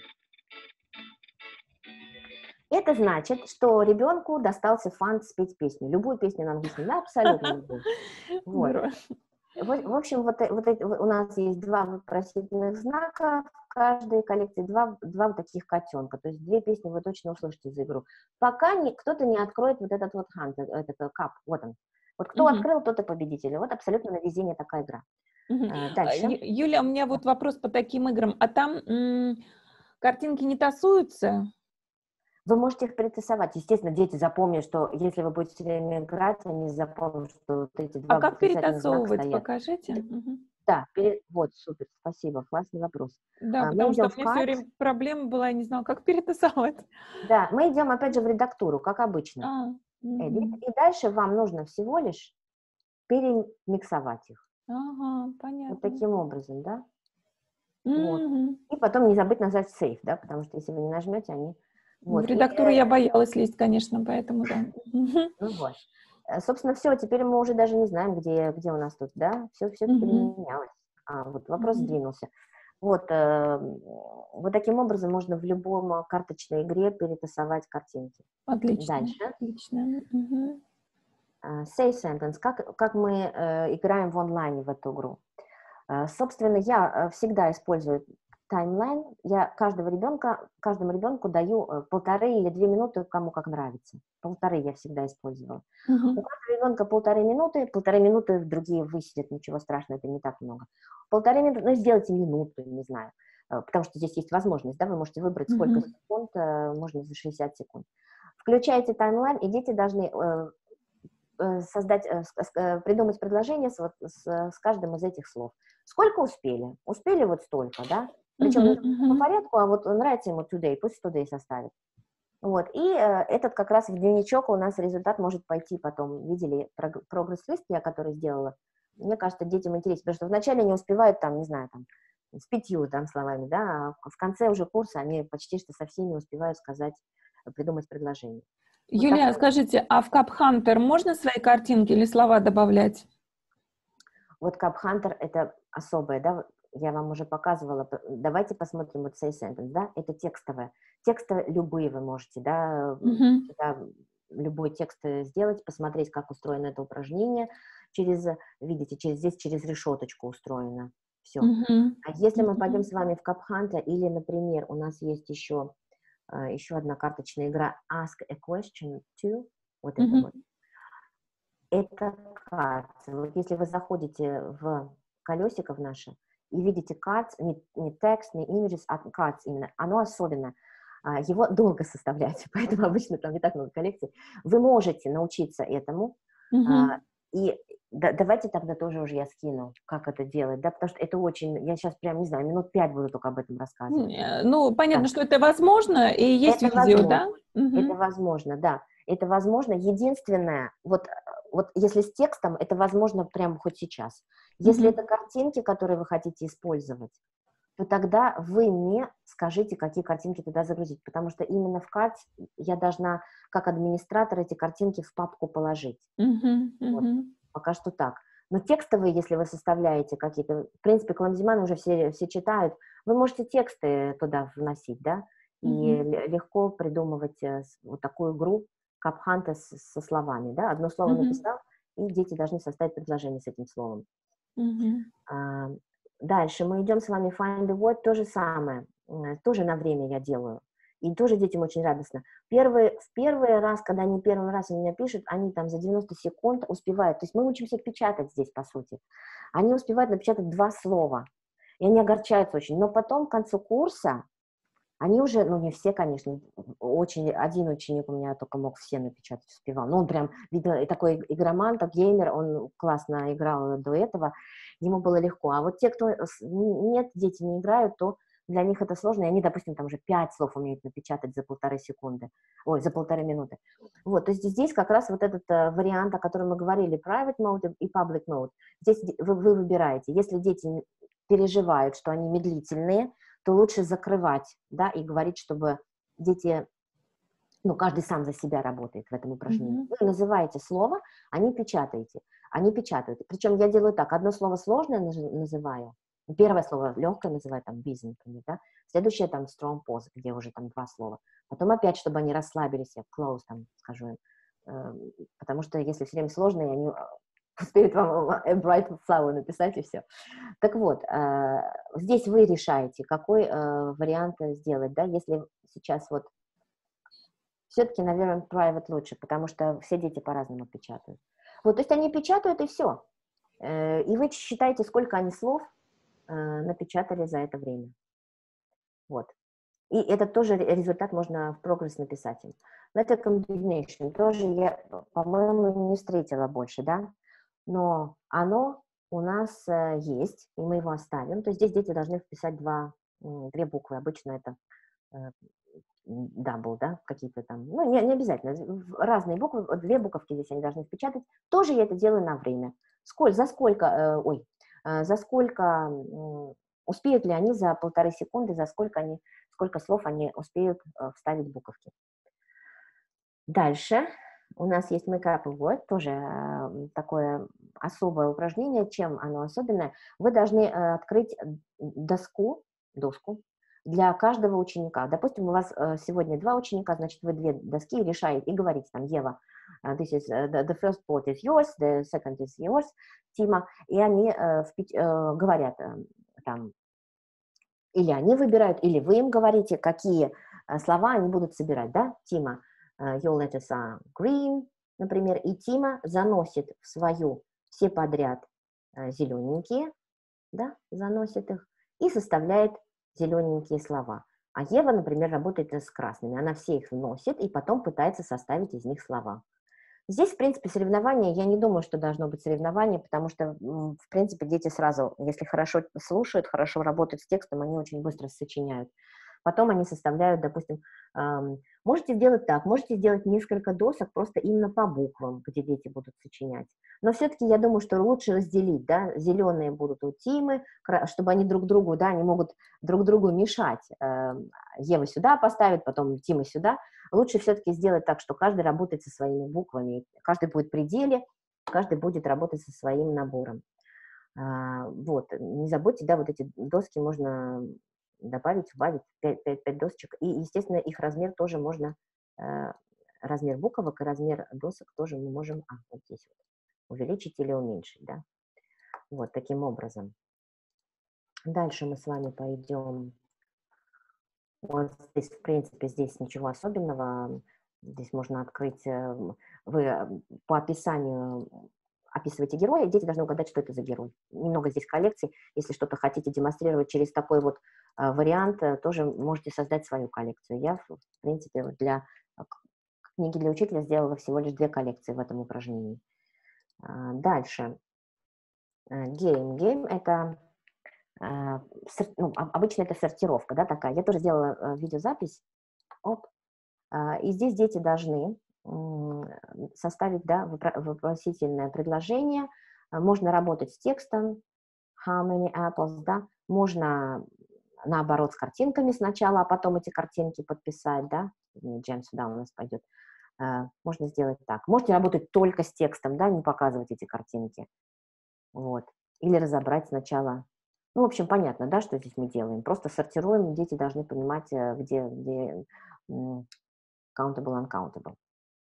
Это значит, что ребенку достался фан спеть песню. Любую песню на английском, да, абсолютно любую. Вот. Здорово. В, в общем, вот, э- вот эти- у нас есть два вопросительных знака в каждой коллекции, два, два вот таких котенка. То есть две песни вы точно услышите за игру. Пока не, кто-то не откроет вот этот вот хант, этот э, кап, вот он. Вот кто Мгм. открыл, тот и победитель. Вот абсолютно на везение такая игра. Мгм. Э, А, Дальше. Ю- Юля, у меня вот вопрос по таким играм. А там м, картинки не тасуются? Вы можете их перетасовать. Естественно, дети запомнят, что если вы будете все время играть, они запомнят, что вот эти А два как восклицательных знака перетасовывать? стоят. Покажите. Д- Мгм. Да, пере- вот, супер, спасибо, классный вопрос. Да, А, Мы потому что идем у в меня все карт, время проблема была, я не знала, как перетасовать. да, мы идем опять же в редактуру, как обычно. А, Edit, мгм. и дальше вам нужно всего лишь перемиксовать их. Ага, Вот понятно. таким образом, да? Вот. Мгм. И потом не забыть нажать Save, да, потому что если вы не нажмете, они... В Вот. И, редактуру э, я боялась лезть, конечно, поэтому да. Мгм. ну вот. Э, Собственно, все, теперь мы уже даже не знаем, где, где у нас тут, да, все, все Мгм. переменялось. А, вот вопрос Мгм. сдвинулся. Вот, э, вот таким образом можно в любом э, карточной игре перетасовать картинки. Отлично, Дальше. отлично. Мгм. Э, Say sentence. Как, как мы э, играем в онлайне в эту игру? Э, Собственно, я э, всегда использую таймлайн. Я каждого ребенка, каждому ребенку даю э, полторы или две минуты, кому как нравится. Полторы я всегда использовала. У Мгм. каждого ребенка полторы минуты, полторы минуты другие высидят, ничего страшного, это не так много. Полторы минуты, ну, сделайте минуту, не знаю, э, потому что здесь есть возможность, да, вы можете выбрать, сколько Мгм. секунд, э, можно за шестьдесят секунд. Включаете таймлайн, и дети должны э, э, создать, э, с- с- э, придумать предложение с, вот, с, с каждым из этих слов. Сколько успели? Успели вот столько, да? Причем Мгм. не по Мгм. порядку, а вот нравится ему today, пусть today составит. Вот, и э, этот как раз в дневничок у нас результат может пойти потом. Видели прог- прогресс-лист я, который сделала? Мне кажется, детям интересно, потому что вначале не успевают там, не знаю, там, с пятью там словами, да, а в конце уже курса они почти что со всеми успевают сказать, э, придумать предложение. Вот Юлия, такой, скажите, а в Cup Hunter можно свои картинки или слова добавлять? вот Cup Hunter это особое, да, вот я вам уже показывала, п- давайте посмотрим вот Say Sentence, да, это текстовое. Тексты любые вы можете, да, Мгм. сюда любой текст э, сделать, посмотреть, как устроено это упражнение, через, э, видите, через, здесь через решеточку устроено, все. Мгм. А если мы пойдем Мгм. с вами в Cup Hunter, или, например, у нас есть еще, э, еще одна карточная игра Ask a Question to, вот это Мгм. вот, это cards. Вот если вы заходите в колесико в наше и видите cards, не, не текст, не images, а cards именно, оно особенно. А, Его долго составлять, поэтому обычно там не так много коллекций. Вы можете научиться этому, а, Мгм. и да- давайте тогда тоже уже я скину, как это делать, да, потому что это очень, я сейчас прям, не знаю, минут пять буду только об этом М, рассказывать. э, Ну, понятно, Да. что это возможно, и есть Это видео, да? возможно, это Мгм. возможно, да, это возможно. Единственное, вот, э, вот если с текстом, это возможно прямо хоть сейчас. Если Мгм. это картинки, которые вы хотите использовать, то тогда вы мне скажите, какие картинки туда загрузить, потому что именно в карте я должна, как администратор, эти картинки в папку положить. Мгм. Вот, Мгм. пока что так. Но текстовые, если вы составляете какие-то, в принципе, Кламзиман уже все, все читают, вы можете тексты туда вносить, да, и Мгм. л- легко придумывать э, с- вот такую игру капханта с- со словами, да, одно слово Мгм. написал, и дети должны составить предложение с этим словом. Мгм. А, Дальше мы идем с вами find the word, то же самое, м, тоже на время я делаю. и тоже детям очень радостно. Первый, в первый раз, когда они первый раз у меня пишут, они там за девяносто секунд успевают, то есть мы учимся печатать здесь, по сути. Они успевают напечатать два слова, и они огорчаются очень. Но потом, к концу курса, они уже, ну, не все, конечно, очень, один ученик у меня только мог все напечатать, успевал. Ну, он прям, видно, такой игроман, как геймер, он классно играл до этого, ему было легко. А вот те, кто нет, дети не играют, то для них это сложно, и они, допустим, там уже пять слов умеют напечатать за полторы секунды, ой, за полторы минуты. Вот, то есть здесь как раз вот этот э, вариант, о котором мы говорили, private mode и public mode, здесь вы, вы выбираете. Если дети переживают, что они медлительные, то лучше закрывать, да, и говорить, чтобы дети, ну, каждый сам за себя работает в этом упражнении. Mm-hmm. Вы называете слово, они печатаете, они печатают. Причем я делаю так, одно слово сложное называю, первое слово легкое называю, там, busy, например, да, следующее, там, strong pose, где уже там два слова. Потом опять, чтобы они расслабились, я close, там, скажу им, э, потому что если все время сложное, они успеют вам a bright flower написать, и все. Так вот, э, здесь вы решаете, какой э, вариант сделать, да, если сейчас вот, все-таки, наверное, private лучше, потому что все дети по-разному печатают. Вот, то есть они печатают, и все. Э, и вы считаете, сколько они слов э, напечатали за это время. Вот. И этот тоже результат можно в прогресс написать им. Letter combination тоже я, по-моему, не встретила больше, да, но оно у нас э, есть, и мы его оставим. То есть здесь дети должны вписать два, две буквы. Обычно это э, double, да, какие-то там, ну, не, не обязательно, разные буквы, две буковки здесь они должны впечатать. Тоже я это делаю на время. Сколь, за сколько, э, ой, э, за сколько, э, успеют ли они за полторы секунды, за сколько они, сколько слов они успеют э, вставить буковки. Дальше у нас есть Make Up a Word, тоже э, такое особое упражнение. Чем оно особенное? Вы должны э, открыть доску, доску для каждого ученика. Допустим, у вас э, сегодня два ученика, значит, вы две доски решаете и говорите там, Ева, uh, this is, uh, the, the first part is yours, the second is yours, Тима, и они э, в, э, говорят э, там, или они выбирают, или вы им говорите, какие э, слова они будут собирать, да, Тима? Your letters are green, например, и Тима заносит в свою все подряд зелененькие, да, заносит их и составляет зелененькие слова. А Ева, например, работает с красными, она все их вносит и потом пытается составить из них слова. Здесь, в принципе, соревнования, я не думаю, что должно быть соревнование, потому что, в принципе, дети сразу, если хорошо слушают, хорошо работают с текстом, они очень быстро сочиняют. Потом они составляют, допустим, эм, можете сделать так, можете сделать несколько досок просто именно по буквам, где дети будут сочинять. Но все-таки я думаю, что лучше разделить, да, зеленые будут у Тимы, чтобы они друг другу, да, они могут друг другу мешать. Эм, Ева сюда поставит, потом Тима сюда. Лучше все-таки сделать так, что каждый работает со своими буквами, каждый будет в пределе, каждый будет работать со своим набором. А, вот, не забудьте, да, вот эти доски можно добавить, убавить пять, пять, пять досочек, и, естественно, их размер тоже можно, э, размер буквок и размер досок тоже мы можем, а, вот здесь вот, увеличить или уменьшить, да, вот таким образом. Дальше мы с вами пойдем, вот здесь, в принципе, здесь ничего особенного, здесь можно открыть, вы по описанию описываете героя, и дети должны угадать, что это за герой. Немного здесь коллекций, если что-то хотите демонстрировать через такой вот э, вариант, э, тоже можете создать свою коллекцию. Я, в принципе, для книги для учителя сделала всего лишь две коллекции в этом упражнении. А, дальше. Game. Game — это, э, сор, ну, обычно это сортировка, да, такая. Я тоже сделала э, видеозапись. Оп. А, и здесь дети должны составить, да, вопросительное предложение. Можно работать с текстом, how many apples, да, можно наоборот с картинками сначала, а потом эти картинки подписать, да, Джем сюда у нас пойдет. Можно сделать так. Можете работать только с текстом, да, не показывать эти картинки, вот, или разобрать сначала. Ну, в общем, понятно, да, что здесь мы делаем. Просто сортируем, дети должны понимать, где, где countable, uncountable.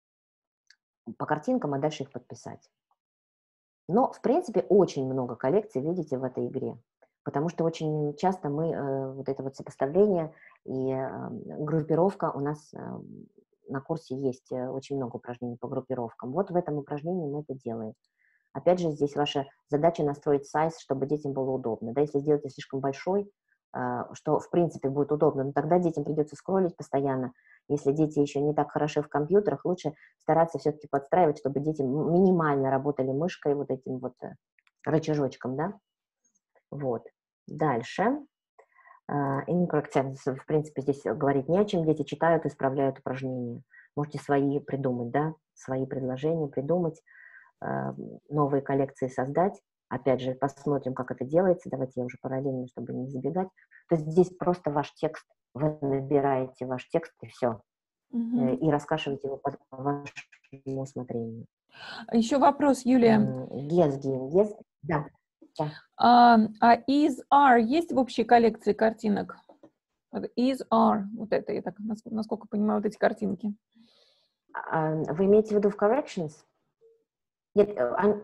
По картинкам, а дальше их подписать. Но, в принципе, очень много коллекций, видите, в этой игре. потому что очень часто мы, э, вот это вот сопоставление и э, группировка у нас э, на курсе есть э, очень много упражнений по группировкам. Вот в этом упражнении мы это делаем. Опять же, здесь ваша задача настроить сайз, чтобы детям было удобно. Да, если сделаете слишком большой, э, что в принципе будет удобно, но тогда детям придется скроллить постоянно. Если дети еще не так хороши в компьютерах, лучше стараться все-таки подстраивать, чтобы дети минимально работали мышкой, вот этим вот э, рычажочком, да. Вот. Дальше. Uh, incorrect sentences, в принципе, здесь говорить не о чем. Дети читают, исправляют упражнения. Можете свои придумать, да, свои предложения придумать, uh, новые коллекции создать. Опять же, посмотрим, как это делается. Давайте я уже параллельно, чтобы не забегать. То есть здесь просто ваш текст. Вы набираете ваш текст и все. Mm-hmm. И раскашиваете его по вашему усмотрению. Еще вопрос, Юлия. Yes, yes, yes. Да. Да. А, а is, are есть в общей коллекции картинок? Is, are, вот это, я так, насколько понимаю, вот эти картинки. Uh, вы имеете в виду в corrections? Нет, uh,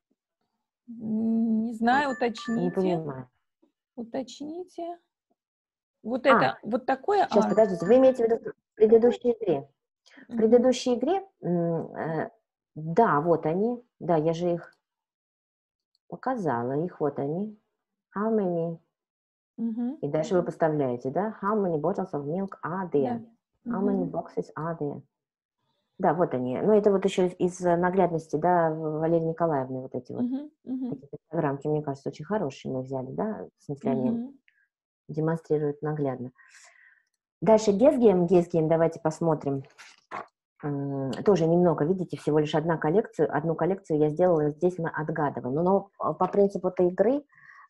не знаю, уточните. Не понимаю. Уточните. Вот а, это, вот такое Сейчас, are. подождите, вы имеете в виду в предыдущей игре? В предыдущей игре, э, да, вот они, да, я же их показала, их вот они. How many? Uh-huh. И дальше вы поставляете, да? How many bottles of milk are there? Да. How many boxes are there? Да, вот они. Ну, это вот еще из наглядности, да, Валерии Николаевны вот эти вот Uh-huh. Uh-huh. такие программки, мне кажется, очень хорошие мы взяли, да? В смысле, Uh-huh. они демонстрируют наглядно. Дальше гесгейм, гесгейм, давайте посмотрим. Тоже немного, видите, всего лишь одна коллекция, одну коллекцию я сделала, здесь мы отгадываем. Но по принципу этой игры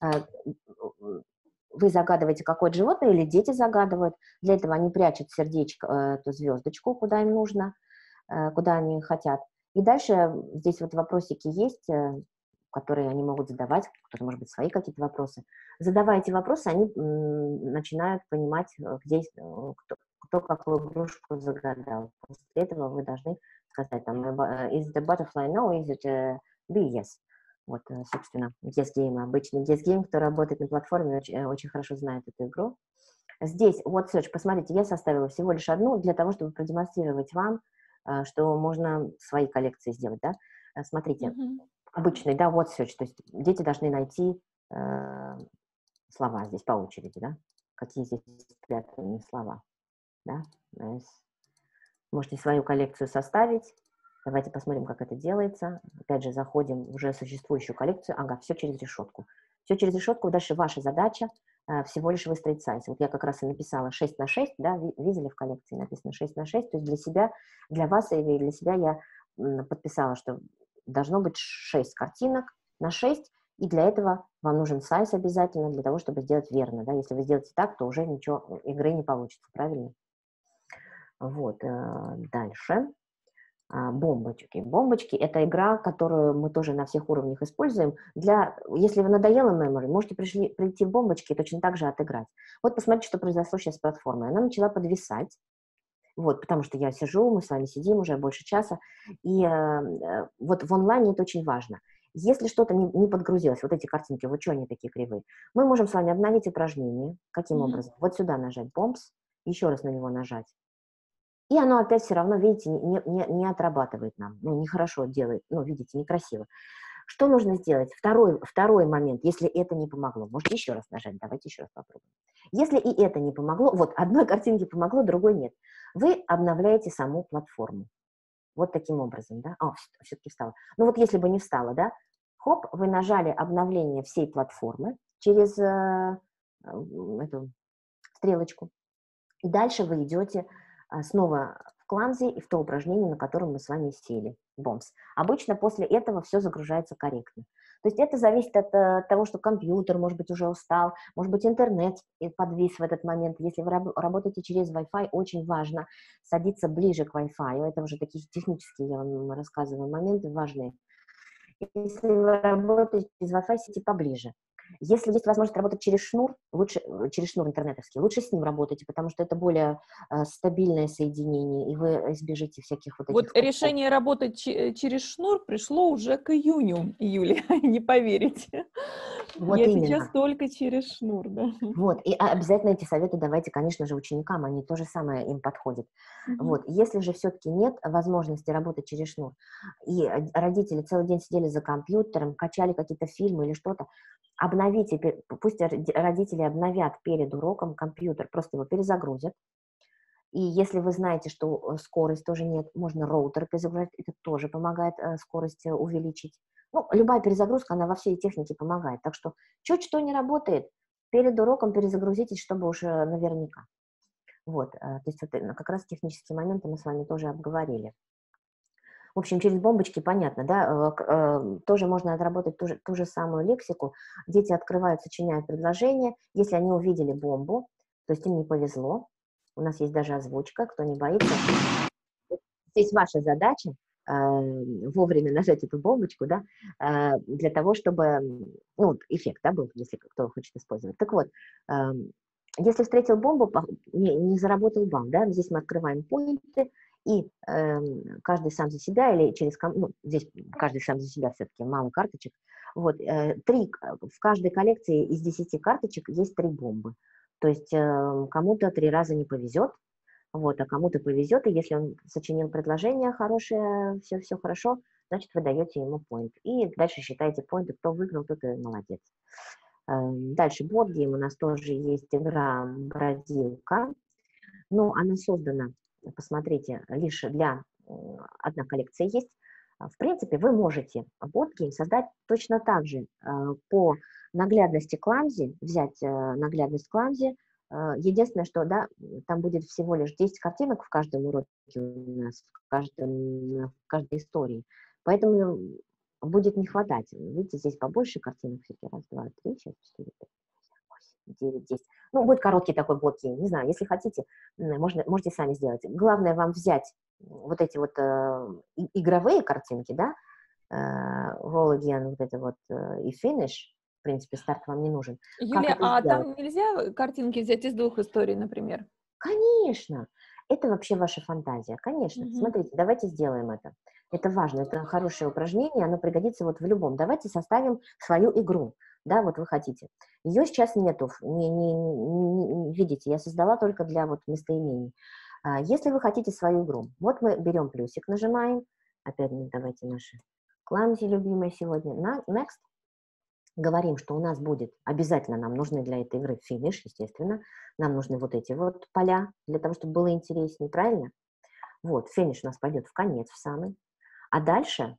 вы загадываете какое-то животное или дети загадывают. Для этого они прячут сердечко, эту звездочку, куда им нужно, куда они хотят. И дальше здесь вот вопросики есть, которые они могут задавать, кто-то, может быть, свои какие-то вопросы. Задавая эти вопросы, они начинают понимать, где, кто, кто какую игрушку загадал. После этого вы должны сказать, там, is the butterfly no, is it uh, bee, yes. Вот, собственно, yes game, обычный yes game, кто работает на платформе, очень, очень хорошо знает эту игру. Здесь, вот, Search, посмотрите, я составила всего лишь одну для того, чтобы продемонстрировать вам, что можно свои коллекции сделать, да. Смотрите, mm-hmm. обычный, да, вот Search, то есть дети должны найти э, слова здесь по очереди, да, какие здесь спрятаны слова. Да? Можете свою коллекцию составить. Давайте посмотрим, как это делается. Опять же, заходим в уже существующую коллекцию. Ага, все через решетку. Все через решетку. Дальше ваша задача э, всего лишь выстроить сайз. Вот я как раз и написала шесть на шесть, да, видели в коллекции написано шесть на шесть. То есть для себя, для вас и для себя я м, подписала, что должно быть шесть картинок на шесть. И для этого вам нужен сайз обязательно, для того, чтобы сделать верно. Да? Если вы сделаете так, то уже ничего, игры не получится, правильно? Вот, дальше. Бомбочки. Бомбочки – это игра, которую мы тоже на всех уровнях используем. Для, если вы надоело memory, можете пришли, прийти в бомбочки и точно так же отыграть. Вот посмотрите, что произошло сейчас с платформой. Она начала подвисать. Вот, потому что я сижу, мы с вами сидим уже больше часа. И э, вот в онлайне это очень важно. Если что-то не, не подгрузилось, вот эти картинки, вот что они такие кривые, мы можем с вами обновить упражнение. Каким mm-hmm. образом? Вот сюда нажать bombs, еще раз на него нажать. И оно опять все равно, видите, не, не, не отрабатывает нам, ну, нехорошо делает, ну, видите, некрасиво. Что нужно сделать? Второй, второй момент, если это не помогло, можете еще раз нажать, давайте еще раз попробуем. Если и это не помогло, вот одной картинке помогло, другой нет, вы обновляете саму платформу. Вот таким образом, да? О, все-таки встала. Ну вот если бы не встала, да? Хоп, вы нажали обновление всей платформы через э, эту стрелочку. И дальше вы идете снова в Clumsy и в то упражнение, на котором мы с вами сели, бомбс. Обычно после этого все загружается корректно. То есть это зависит от, от того, что компьютер, может быть, уже устал, может быть, интернет подвис в этот момент. Если вы раб- работаете через Wi-Fi, очень важно садиться ближе к Wi-Fi. Это уже такие технические, я вам рассказываю, моменты важные. Если вы работаете через Wi-Fi, сидите поближе. Если есть возможность работать через шнур, лучше, через шнур интернетовский, лучше с ним работайте, потому что это более э, стабильное соединение, и вы избежите всяких вот этих Вот скачков. решение работать че- через шнур пришло уже к июню, июля, не поверите. Вот Я сейчас именно. только через шнур, да. Вот, и обязательно эти советы давайте, конечно же, ученикам, они то же самое им подходят. Мгм. Вот, если же все-таки нет возможности работать через шнур, и э, родители целый день сидели за компьютером, качали какие-то фильмы или что-то, обновите, пе- пусть роди- родители обновят перед уроком компьютер, просто его перезагрузят. И если вы знаете, что э, скорость тоже нет, можно роутер перезагрузить, это тоже помогает э, скорость э, увеличить. Ну, любая перезагрузка, она во всей технике помогает. Так что чуть что не работает, перед уроком перезагрузитесь, чтобы уже наверняка. Вот, э, то есть вот, э, как раз технические моменты мы с вами тоже обговорили. В общем, через бомбочки понятно, да, э, к- э, тоже можно отработать ту же, ту же самую лексику. Дети открывают, сочиняют предложение. Если они увидели бомбу, то есть им не повезло. У нас есть даже озвучка, кто не боится. Здесь ваша задача э, вовремя нажать эту бомбочку, да, э, для того, чтобы, м, ну, вот эффект, да, был, если кто хочет использовать. Так вот, э, если встретил бомбу, по- не, не заработал балл, да, здесь мы открываем поинты, и э, каждый сам за себя, или через, ком- ну, здесь каждый сам за себя все-таки, мало карточек, вот, э, три, к- в каждой коллекции из десяти карточек есть три бомбы, то есть э, кому-то три раза не повезет, вот, а кому-то повезет, и если он сочинил предложение хорошее, все, все хорошо, значит, вы даете ему point. И дальше считаете поинты, кто выиграл, тот и молодец. Эм, Дальше boardgame у нас тоже есть игра «Бродилка». Но она создана, посмотрите, лишь для... э, Одна коллекция есть. А, В принципе, вы можете boardgame создать точно так же э, по наглядности Clumsy, взять э, наглядность Clumsy. Э, Единственное, что, да, там будет всего лишь десять картинок в каждом уроке у нас, в, каждом, в каждой истории. Поэтому будет не хватать. Видите, здесь побольше картинок. Раз, два, три, четыре, четыре, пять, восемь, девять, десять. Ну, будет короткий такой boardgame. Не знаю, если хотите, м, можно, можете сами сделать. Главное вам взять вот эти вот э, и- игровые картинки, да, э, roll again, вот это вот, э, и finish, в принципе, старт вам не нужен. Как Юлия, это а сделать? там нельзя картинки взять из двух историй, например? Конечно, это вообще ваша фантазия, конечно. Мгм. Смотрите, давайте сделаем это. Это важно, это хорошее упражнение, оно пригодится вот в любом. Давайте составим свою игру, да, вот вы хотите. Ее сейчас нету, не, не, не- не- видите, я создала только для вот местоимений. А, Если вы хотите свою игру, вот мы берем плюсик, нажимаем, опять ну, давайте наши Clumsy любимые сегодня, на next, говорим, что у нас будет, обязательно нам нужны для этой игры финиш, естественно, нам нужны вот эти вот поля, для того, чтобы было интереснее, правильно? Вот, финиш у нас пойдет в конец, в самый. А дальше,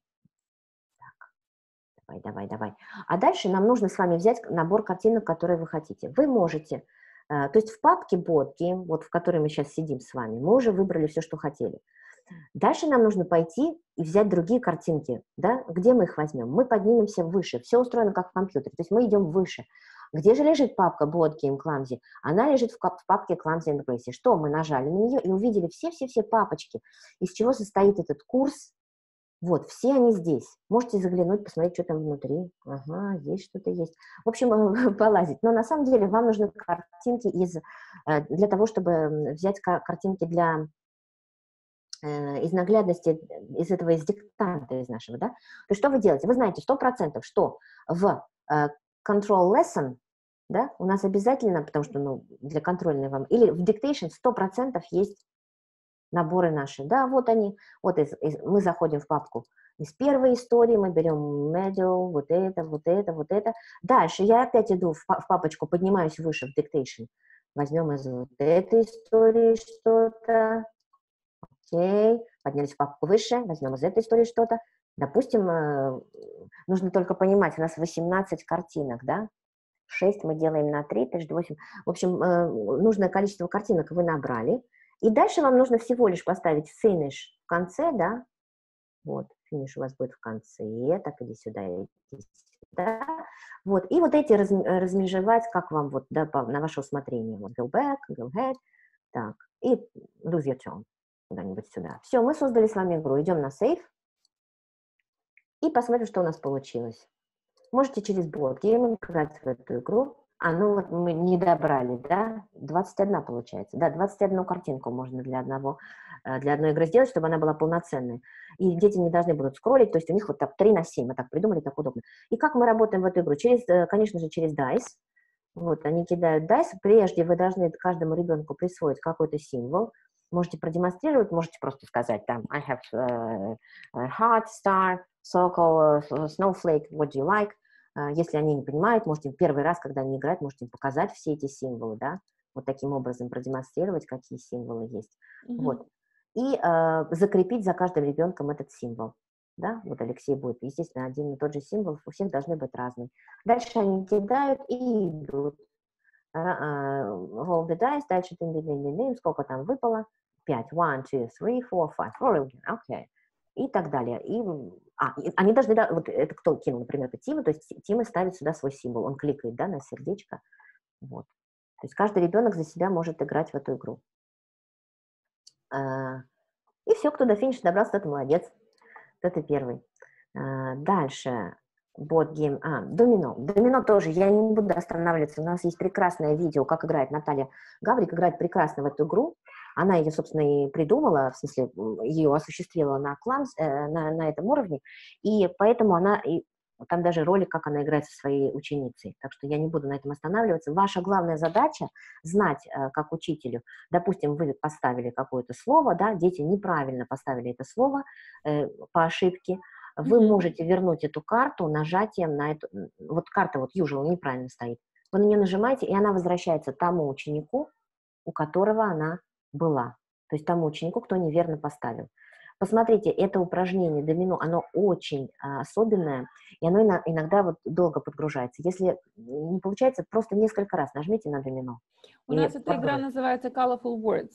давай, давай, давай. А дальше нам нужно с вами взять набор картинок, которые вы хотите. Вы можете, э, то есть в папке Board Game, вот в которой мы сейчас сидим с вами, мы уже выбрали все, что хотели. Дальше нам нужно пойти и взять другие картинки, да, где мы их возьмем? Мы поднимемся выше, все устроено как в компьютере, то есть мы идем выше. Где же лежит папка Board Game Clumsy? Она лежит в, в папке Clumsy and Gracie. Что? Мы нажали на нее и увидели все-все-все папочки, из чего состоит этот курс. Вот, все они здесь. Можете заглянуть, посмотреть, что там внутри. Ага, здесь что-то есть. В общем, полазить. Но на самом деле вам нужны картинки из, э, для того, чтобы взять картинки для из наглядности, из этого, из диктанта, из нашего, да, то что вы делаете? Вы знаете сто процентов, что в э, control lesson, да, у нас обязательно, потому что, ну, для контрольной вам, или в dictation сто процентов есть наборы наши, да, вот они, вот из, из, мы заходим в папку из первой истории, мы берем middle, вот это, вот это, вот это, дальше я опять иду в, в папочку, поднимаюсь выше в dictation, возьмем из вот этой истории что-то. Окей, поднялись в папку выше, возьмем из этой истории что-то. Допустим, э, нужно только понимать, у нас восемнадцать картинок, да? шесть мы делаем на три, то есть восемь. В общем, э, нужное количество картинок вы набрали. И дальше вам нужно всего лишь поставить finish в конце, да? Вот, finish у вас будет в конце. Так, иди сюда, иди сюда. Вот, и вот эти раз, размежевать, как вам, вот, да, по, на ваше усмотрение. Вот, go back, go ahead. Так, и lose your turn. Куда-нибудь сюда. Все, мы создали с вами игру. Идем на сейв и посмотрим, что у нас получилось. Можете через BoardGame играть в эту игру. А, ну вот мы не добрали, да? двадцать одна получается. Да, двадцать одну картинку можно для одного, э, для одной игры сделать, чтобы она была полноценной. И дети не должны будут скроллить, то есть у них вот так три на семь, мы так придумали, так удобно. И как мы работаем в эту игру? Через, э, конечно же, через Dice. Вот, они кидают Dice. Прежде вы должны каждому ребенку присвоить какой-то символ. Можете продемонстрировать, можете просто сказать там I have uh, a heart, star, circle, uh, snowflake, what do you like? Uh, если они не понимают, можете первый раз, когда они играют, можете им показать все эти символы, да, вот таким образом продемонстрировать, какие символы есть. Mm-hmm. Вот. И uh, закрепить за каждым ребенком этот символ. Да, вот Алексей будет, естественно, один и тот же символ, у всех должны быть разные. Дальше они кидают и идут. Uh, roll the dice, дальше дин дин дин дин сколько там выпало? пять. One, two, three, four, five. Roll again. Okay. И так далее. И, а, и они должны, да, вот это кто кинул, например, это Тима, то есть Тима ставит сюда свой символ, он кликает, да, на сердечко. Вот. То есть каждый ребенок за себя может играть в эту игру. Uh, и все, кто до финиша добрался, тот молодец. Это первый. Uh, дальше. Board game, а, домино. Домино тоже, я не буду останавливаться, у нас есть прекрасное видео, как играет Наталья Гаврик, играет прекрасно в эту игру. Она ее, собственно, и придумала, в смысле, ее осуществила на, класс, э, на, на этом уровне, и поэтому она, и, там даже ролик, как она играет со своей ученицей, так что я не буду на этом останавливаться. Ваша главная задача знать, э, как учителю, допустим, вы поставили какое-то слово, да, дети неправильно поставили это слово э, по ошибке, вы mm-hmm. можете вернуть эту карту нажатием на эту, вот карта вот usual неправильно стоит, вы на нее нажимаете, и она возвращается тому ученику, у которого она была, то есть тому ученику, кто неверно поставил. Посмотрите, это упражнение домино, оно очень а, особенное, и оно ино, иногда вот долго подгружается. Если не получается, просто несколько раз нажмите на домино. У нас эта игра называется Colorful Words.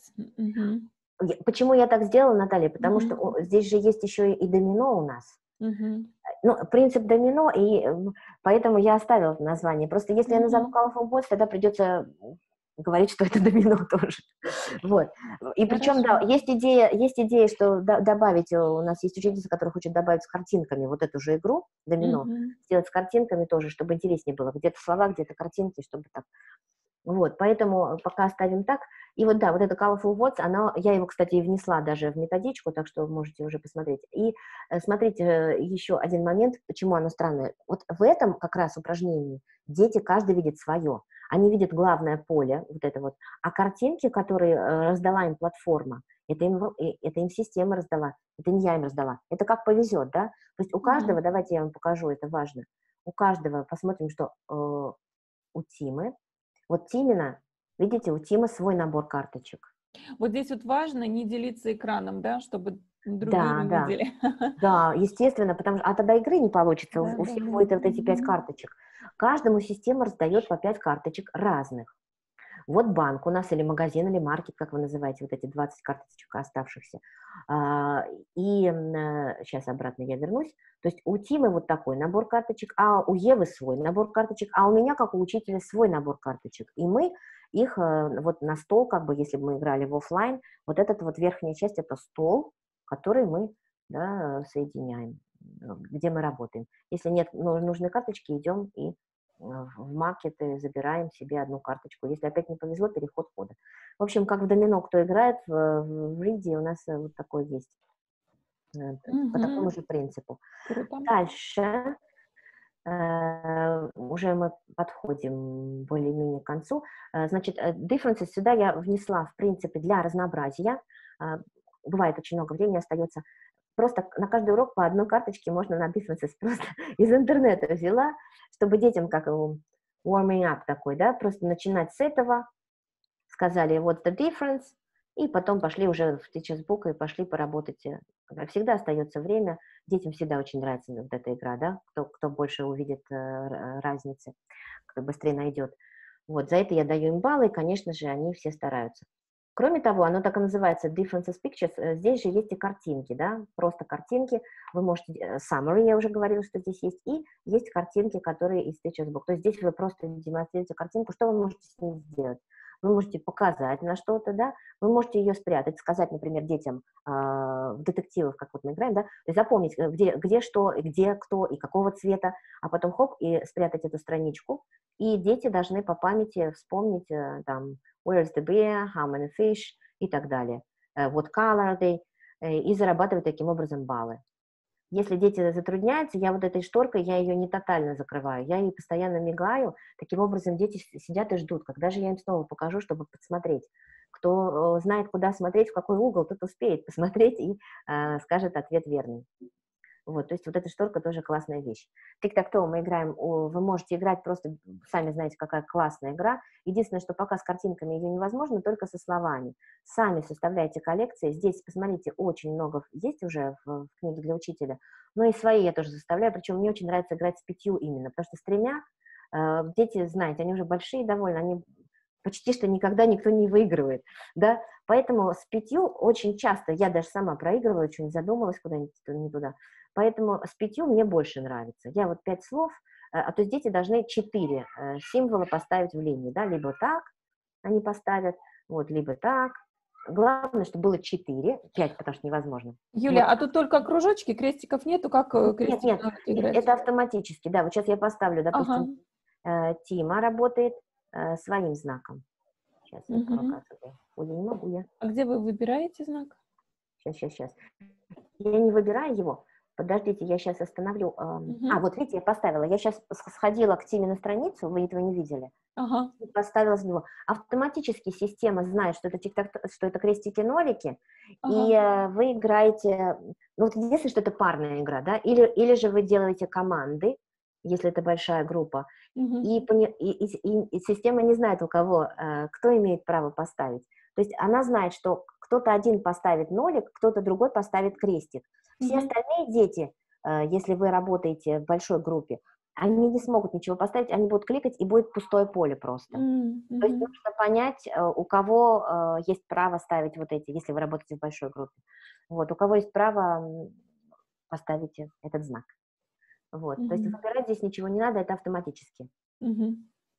Mm-hmm. Почему я так сделала, Наталья? Потому mm-hmm. что здесь же есть еще и домино у нас. Mm-hmm. Ну, принцип домино, и поэтому я оставила название. Просто если mm-hmm. я назову Colorful Words, тогда придется говорить, что это домино тоже. Вот. И причем, да, есть идея, есть идея, что до, добавить, у нас есть ученица, которая хочет добавить с картинками вот эту же игру, домино, mm-hmm. сделать с картинками тоже, чтобы интереснее было. Где-то слова, где-то картинки, чтобы так. Вот, поэтому пока оставим так. И вот, да, вот это Colorful Words, оно, я его, кстати, и внесла даже в методичку, так что можете уже посмотреть. И смотрите, еще один момент, почему оно странное. Вот в этом как раз упражнении дети, каждый видит свое. Они видят главное поле, вот это вот, а картинки, которые раздала им платформа, это им, это им система раздала, это не я им раздала. Это как повезет, да? То есть у каждого, mm-hmm. давайте я вам покажу, это важно, у каждого, посмотрим, что э, у Тимы, вот Тимина, видите, у Тимы свой набор карточек. Вот здесь вот важно не делиться экраном, да, чтобы другие да, не да. видели. Да, естественно, потому что, а тогда игры не получится, да, у, да, у всех да. будет вот эти пять карточек. Каждому система раздает по пять карточек разных. Вот банк у нас, или магазин, или маркет, как вы называете, вот эти двадцать карточек оставшихся. И сейчас обратно я вернусь. То есть у Тимы вот такой набор карточек, а у Евы свой набор карточек, а у меня, как у учителя, свой набор карточек. И мы их вот на стол, как бы, если бы мы играли в офлайн, вот эта вот верхняя часть, это стол, который мы, да, соединяем, где мы работаем. Если нет нужной карточки, идем и в маркеты забираем себе одну карточку. Если опять не повезло, переход хода. В общем, как в домино, кто играет, в, в Риде у нас вот такой есть. Mm-hmm. По такому же принципу. Круто. Дальше э, уже мы подходим более-менее к концу. Э, значит, differences сюда я внесла, в принципе, для разнообразия. Э, бывает очень много времени остается. Просто на каждый урок по одной карточке можно на differences просто из интернета взяла, чтобы детям как warming up такой, да, просто начинать с этого, сказали what's the difference, и потом пошли уже в teacher's book и пошли поработать. Всегда остается время, детям всегда очень нравится вот эта игра, да, кто, кто больше увидит э, разницы, кто быстрее найдет. Вот, за это я даю им баллы, и, конечно же, они все стараются. Кроме того, оно так и называется Differences Pictures, здесь же есть и картинки, да, просто картинки, вы можете, summary, я уже говорила, что здесь есть, и есть картинки, которые из Teacher's Book, то есть здесь вы просто демонстрируете картинку, что вы можете с ней сделать? вы можете показать на что-то, да, вы можете ее спрятать, сказать, например, детям э, в детективов, как вот мы играем, да, то есть запомнить, где, где что, где кто и какого цвета, а потом хоп, и спрятать эту страничку, и дети должны по памяти вспомнить, э, там, where's the bear, how many fish и так далее, э, what color are they, э, и зарабатывать таким образом баллы. Если дети затрудняются, я вот этой шторкой, я ее не тотально закрываю, я ей постоянно мигаю, таким образом дети сидят и ждут, когда же я им снова покажу, чтобы подсмотреть. Кто знает, куда смотреть, в какой угол, тот успеет посмотреть и э, скажет ответ верный. Вот, то есть вот эта шторка тоже классная вещь. Тик-так-то мы играем, вы можете играть просто, сами знаете, какая классная игра. Единственное, что пока с картинками ее невозможно, только со словами. Сами составляйте коллекции. Здесь, посмотрите, очень много есть уже в, в книге для учителя. Но и свои я тоже заставляю, причем мне очень нравится играть с пятью именно, потому что с тремя э, дети, знаете, они уже большие довольно, они почти что никогда никто не выигрывает, да, поэтому с пятью очень часто, я даже сама проигрываю, что-нибудь задумалась куда-нибудь не туда, поэтому с пятью мне больше нравится. Я вот пять слов, а то есть дети должны четыре символа поставить в линии, да, либо так они поставят, вот, либо так. Главное, чтобы было четыре, пять, потому что невозможно. Юля, вот. А тут только кружочки, крестиков нету, как крестики? Нет, нет, это автоматически, да, вот сейчас я поставлю, допустим, ага. Тима работает э, своим знаком. Сейчас я угу. показываю. Ой, я не могу я. А где вы выбираете знак? Сейчас, сейчас, сейчас. Я не выбираю его. Подождите, я сейчас остановлю. Угу. А, вот видите, я поставила. Я сейчас сходила к Тиме на страницу, вы этого не видели. Ага. И поставила за него. Автоматически система знает, что это, что это крестики-нолики, ага. И э, вы играете... Ну, вот единственное, что это парная игра, да? Или, или же вы делаете команды, если это большая группа, угу. и, и, и, и система не знает, у кого, э, кто имеет право поставить. То есть она знает, что кто-то один поставит нолик, кто-то другой поставит крестик. Все угу. остальные дети, э, если вы работаете в большой группе, они не смогут ничего поставить, они будут кликать, и будет пустое поле просто. Mm-hmm. То есть нужно понять, у кого э, есть право ставить вот эти, если вы работаете в большой группе. Вот, у кого есть право поставить этот знак. Вот, mm-hmm. То есть выбирать здесь ничего не надо, это автоматически. Mm-hmm.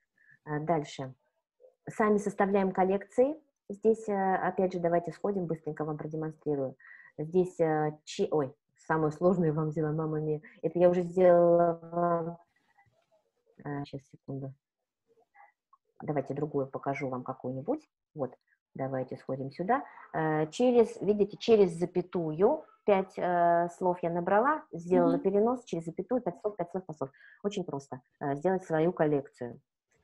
Дальше. Сами составляем коллекции. Здесь, опять же, давайте сходим, быстренько вам продемонстрирую. Здесь, чи... ой, самую сложную вам взяла, мама мия. Это я уже сделала... Сейчас, секунду. Давайте другую покажу вам какую-нибудь. Вот, давайте сходим сюда. Через, видите, через запятую пять э, слов я набрала, сделала mm-hmm. перенос, через запятую пять слов, пять слов, пять слов. Очень просто э, сделать свою коллекцию.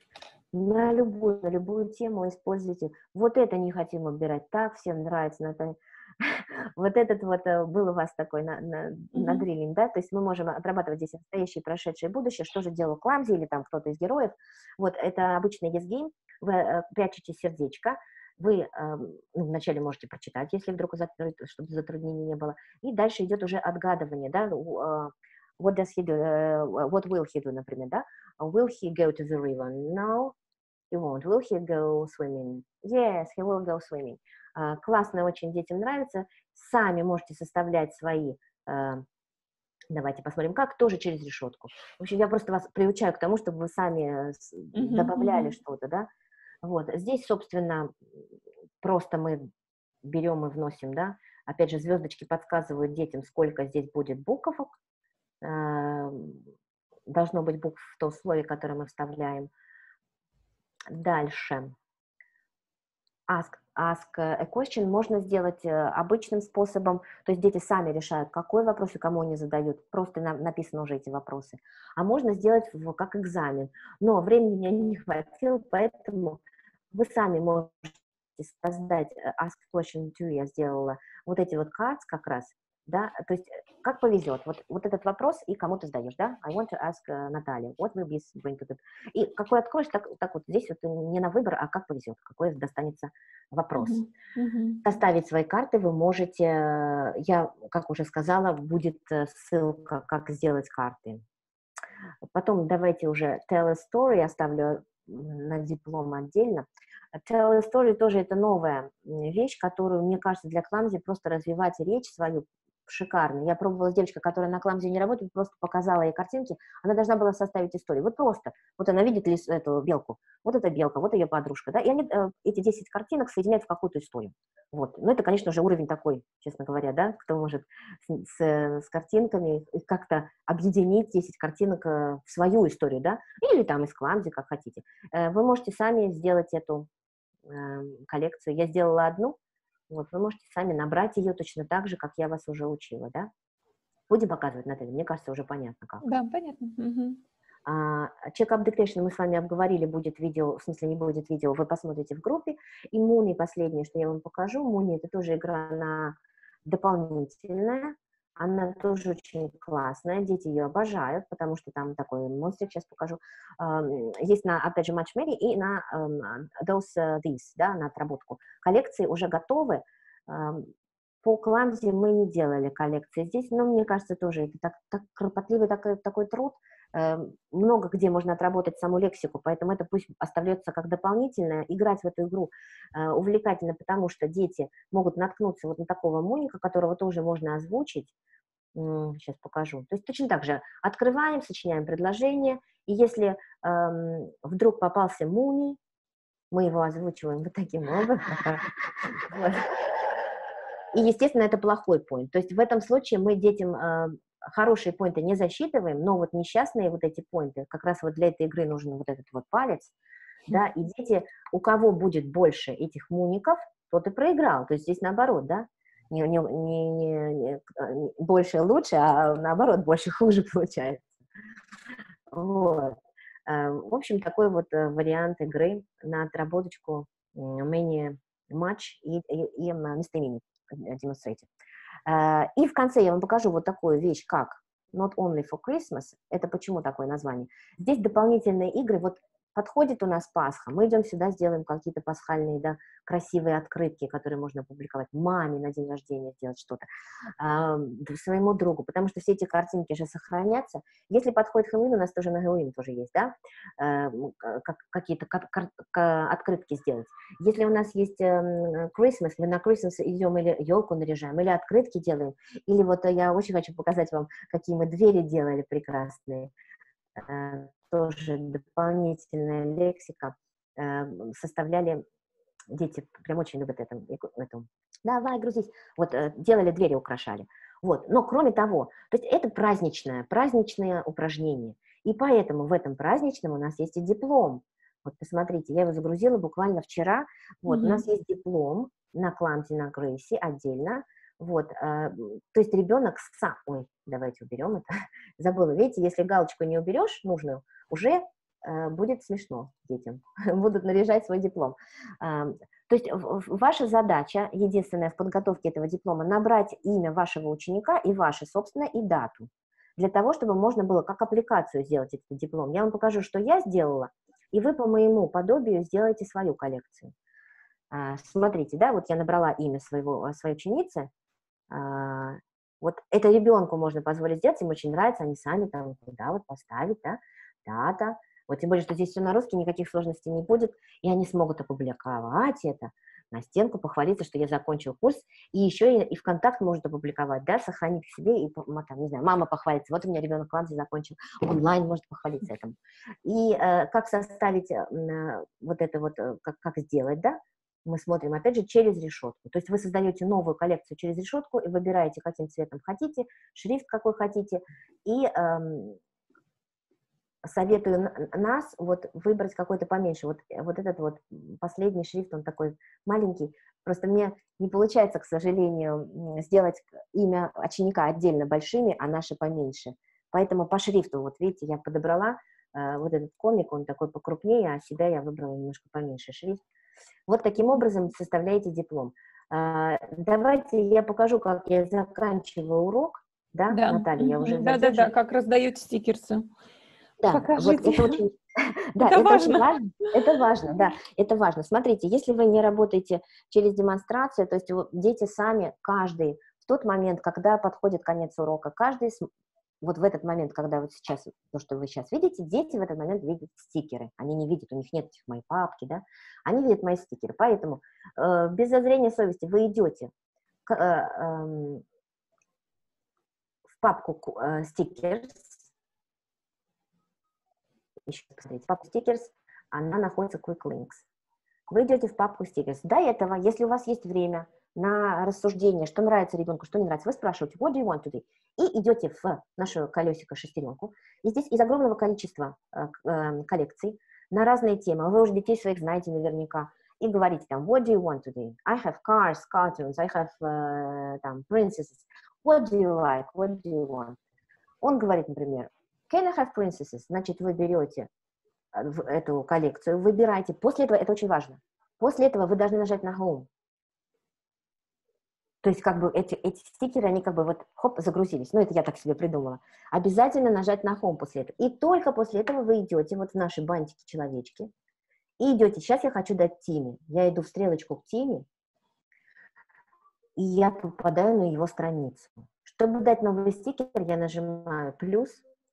На любую, на любую тему используйте. Вот это не хотим убирать, так всем нравится, Наталья. Вот этот вот был у вас такой на, на, mm-hmm. на дриллинг, да, то есть мы можем отрабатывать здесь настоящее, прошедшее, будущее, что же делал Кламзи или там кто-то из героев. Вот это обычный yes game, вы э, прячете сердечко, вы э, ну, вначале можете прочитать, если вдруг, чтобы затруднений не было, и дальше идет уже отгадывание, да, uh, what does he do, uh, what will he do, например, да, will he go to the river? No, he won't. Will he go swimming? Yes, he will go swimming. Uh, классно, очень детям нравится. Сами можете составлять свои, uh, давайте посмотрим, как, тоже через решетку. В общем, я просто вас приучаю к тому, чтобы вы сами mm-hmm, добавляли mm-hmm. что-то, да. Вот, здесь, собственно, просто мы берем и вносим, да. Опять же, звездочки подсказывают детям, сколько здесь будет буквок. Uh, должно быть букв в том слове, которое мы вставляем. Дальше. Ask, ask a question можно сделать обычным способом, то есть дети сами решают, какой вопрос и кому они задают, просто на, написаны уже эти вопросы. А можно сделать как экзамен, но времени мне не хватило, поэтому вы сами можете создать ask question two, я сделала вот эти вот cards как раз, да, то есть как повезет, вот, вот этот вопрос и кому ты сдаешь, да, I want to ask uh, Наталья, what will be going to do, и какой откроешь, так, так вот здесь вот не на выбор, а как повезет, какой достанется вопрос. Mm-hmm. Mm-hmm. Составить свои карты вы можете, я, как уже сказала, будет ссылка, как сделать карты. Потом давайте уже tell a story, оставлю на диплом отдельно. Tell a story тоже это новая вещь, которую, мне кажется, для Clumsy просто развивать речь свою, шикарно. Я пробовала с девочкой, которая на Clumsy не работает, просто показала ей картинки, она должна была составить историю. Вот просто, вот она видит лис, эту белку, вот эта белка, вот ее подружка, да, и они э, эти десять картинок соединяют в какую-то историю. Вот. Но это, конечно же, уровень такой, честно говоря, да, кто может с, с, с картинками как-то объединить десять картинок э, в свою историю, да, или там из Clumsy, как хотите. Э, вы можете сами сделать эту э, коллекцию. Я сделала одну, вот, вы можете сами набрать ее точно так же, как я вас уже учила, да. Будем показывать, Наталья? Мне кажется, уже понятно как. Да, понятно. Угу. Check-up Dictation мы с вами обговорили, будет видео, в смысле не будет видео, вы посмотрите в группе. И Муни, последнее, что я вам покажу, Муни это тоже игра на дополнительная, она тоже очень классная, дети ее обожают, потому что там такой монстрик, сейчас покажу. Есть на, опять же, Match-Mary и на um, Those These, да, на отработку. Коллекции уже готовы. По Clumsy мы не делали коллекции здесь, но мне кажется, тоже это так, так кропотливый такой, такой труд. Много где можно отработать саму лексику, поэтому это пусть остается как дополнительное. Играть в эту игру увлекательно, потому что дети могут наткнуться вот на такого Муника, которого тоже можно озвучить. Сейчас покажу. То есть точно так же открываем, сочиняем предложение, и если эм, вдруг попался Муни, мы его озвучиваем вот таким образом. И, естественно, это плохой поинт. То есть в этом случае мы детям э, хорошие поинты не засчитываем, но вот несчастные вот эти поинты, как раз вот для этой игры нужен вот этот вот палец, да, и дети, у кого будет больше этих муников, тот и проиграл. То есть здесь наоборот, да, не, не, не, не, не, больше лучше, а наоборот, больше хуже получается. Вот. В общем, такой вот вариант игры на отработочку мини-матч и, и, и местоимений. Demonstrate. Uh, и в конце я вам покажу вот такую вещь, как Not Only for Christmas. Это почему такое название? Здесь дополнительные игры. Вот подходит у нас Пасха, мы идем сюда, сделаем какие-то пасхальные, да, красивые открытки, которые можно публиковать маме на день рождения, сделать что-то, э, своему другу, потому что все эти картинки же сохранятся. Если подходит Хэллоуин, у нас тоже на Хэллоуин тоже есть, да, э, как, какие-то открытки сделать. Если у нас есть э, Christmas, мы на Christmas идем или елку наряжаем, или открытки делаем, или вот я очень хочу показать вам, какие мы двери делали прекрасные, э, тоже дополнительная лексика, э, составляли, дети прям очень любят это, эту, давай, грузись, вот, э, делали двери, украшали, вот, но кроме того, то есть это праздничное, праздничное упражнение, и поэтому в этом праздничном у нас есть и диплом, вот, посмотрите, я его загрузила буквально вчера, вот, mm-hmm. у нас есть диплом на Clumsy, на Gracie отдельно, вот, э, то есть ребенок сам, ой, давайте уберем это, забыла, видите, если галочку не уберешь нужную, уже э, будет смешно детям, будут наряжать свой диплом. Э, то есть в, ваша задача, единственная в подготовке этого диплома, набрать имя вашего ученика и ваше собственное, и дату, для того, чтобы можно было как аппликацию сделать этот диплом. Я вам покажу, что я сделала, и вы по моему подобию сделаете свою коллекцию. Э, смотрите, да, вот я набрала имя своего, своей ученицы, э, вот это ребенку можно позволить сделать, им очень нравится, они сами там, да, вот поставить, да, дата, вот тем более, что здесь все на русский, никаких сложностей не будет, и они смогут опубликовать это на стенку, похвалиться, что я закончил курс, и еще и, и ВКонтакт может опубликовать, да, сохранить в себе, и, там, не знаю, мама похвалится, вот у меня ребенок Clumsy закончил, онлайн может похвалиться этому. И э, как составить э, вот это вот, э, как, как сделать, да, мы смотрим, опять же, через решетку. То есть вы создаете новую коллекцию через решетку и выбираете, каким цветом хотите, шрифт какой хотите, и эм, советую нас вот выбрать какой-то поменьше. Вот, вот этот вот последний шрифт, он такой маленький. Просто мне не получается, к сожалению, сделать имя ученика отдельно большими, а наши поменьше. Поэтому по шрифту, вот видите, я подобрала э, вот этот комик, он такой покрупнее, а себя я выбрала немножко поменьше шрифт. Вот таким образом составляете диплом. А, давайте я покажу, как я заканчиваю урок. Да, да. Наталья, я уже да, да, да, как раздаете стикерсы. Да, покажите. вот это очень, да, это, это важно. очень важно. Это важно, да, это важно. Смотрите, если вы не работаете через демонстрацию, то есть дети сами, каждый, в тот момент, когда подходит конец урока, каждый, вот в этот момент, когда вот сейчас, то, что вы сейчас видите, дети в этот момент видят стикеры. Они не видят, у них нет этих моей папки, да, они видят мои стикеры. Поэтому э, без зазрения совести вы идете к, э, э, папку э, stickers, еще посмотрите, папку stickers, она находится quick links. Вы идете в папку stickers. До этого, если у вас есть время на рассуждение, что нравится ребенку, что не нравится, вы спрашиваете, what do you want today? И идете в нашу колесико-шестеренку. И здесь из огромного количества э, э, коллекций на разные темы. Вы уже детей своих знаете наверняка. И говорите там, what do you want today? I have cars, cartoons, I have uh, там, princesses. What do you like? What do you want? Он говорит, например, can I have princesses? Значит, вы берете в эту коллекцию, выбираете. После этого, это очень важно, после этого вы должны нажать на home. То есть как бы эти, эти стикеры, они как бы вот хоп, загрузились. Ну, это я так себе придумала. Обязательно нажать на home после этого. И только после этого вы идете вот в наши бантики-человечки и идете. Сейчас я хочу дать Тиме. Я иду в стрелочку к Тиме, и я попадаю на его страницу. Чтобы дать новый стикер, я нажимаю плюс,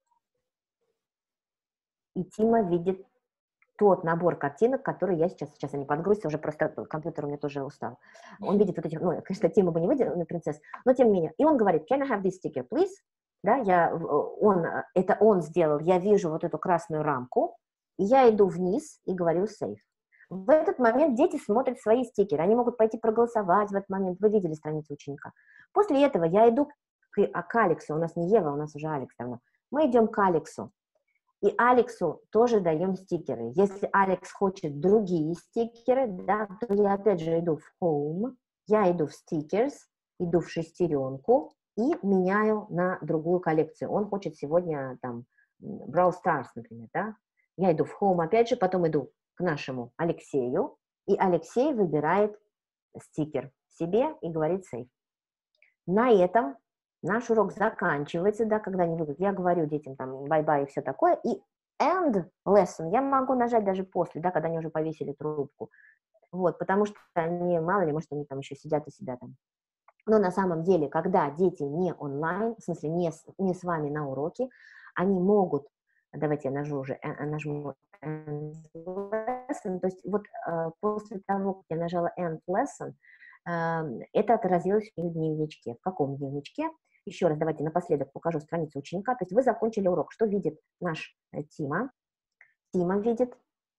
и Тима видит тот набор картинок, который я сейчас, сейчас они подгрузятся, уже просто компьютер у меня тоже устал. Он видит вот этих, ну, конечно, Тима бы не выделил на принцесс, но тем не менее. И он говорит, can I have this sticker, please? Да, я, он, это он сделал, я вижу вот эту красную рамку, и я иду вниз и говорю save. В этот момент дети смотрят свои стикеры, они могут пойти проголосовать в этот момент, вы видели страницу ученика. После этого я иду к, а, к Алексу, у нас не Ева, у нас уже Алекс давно. Мы идем к Алексу. И Алексу тоже даем стикеры. Если Алекс хочет другие стикеры, да, то я опять же иду в Home, я иду в Stickers, иду в шестеренку и меняю на другую коллекцию. Он хочет сегодня там Brawl Stars, например, да. Я иду в Home опять же, потом иду к нашему Алексею, и Алексей выбирает стикер себе и говорит Save. На этом наш урок заканчивается, да, когда они выйдут. Я говорю детям там bye-bye и все такое. И end lesson я могу нажать даже после, да, когда они уже повесили трубку. Вот, потому что они, мало ли, может, они там еще сидят и себя там. Но на самом деле, когда дети не онлайн, в смысле не с, не с вами на уроке, они могут, давайте я нажму уже, нажму end lesson, то есть вот после того, как я нажала end lesson, это отразилось в дневничке. В каком дневничке? Еще раз давайте напоследок покажу страницу ученика. То есть вы закончили урок. Что видит наш Тима? Тима видит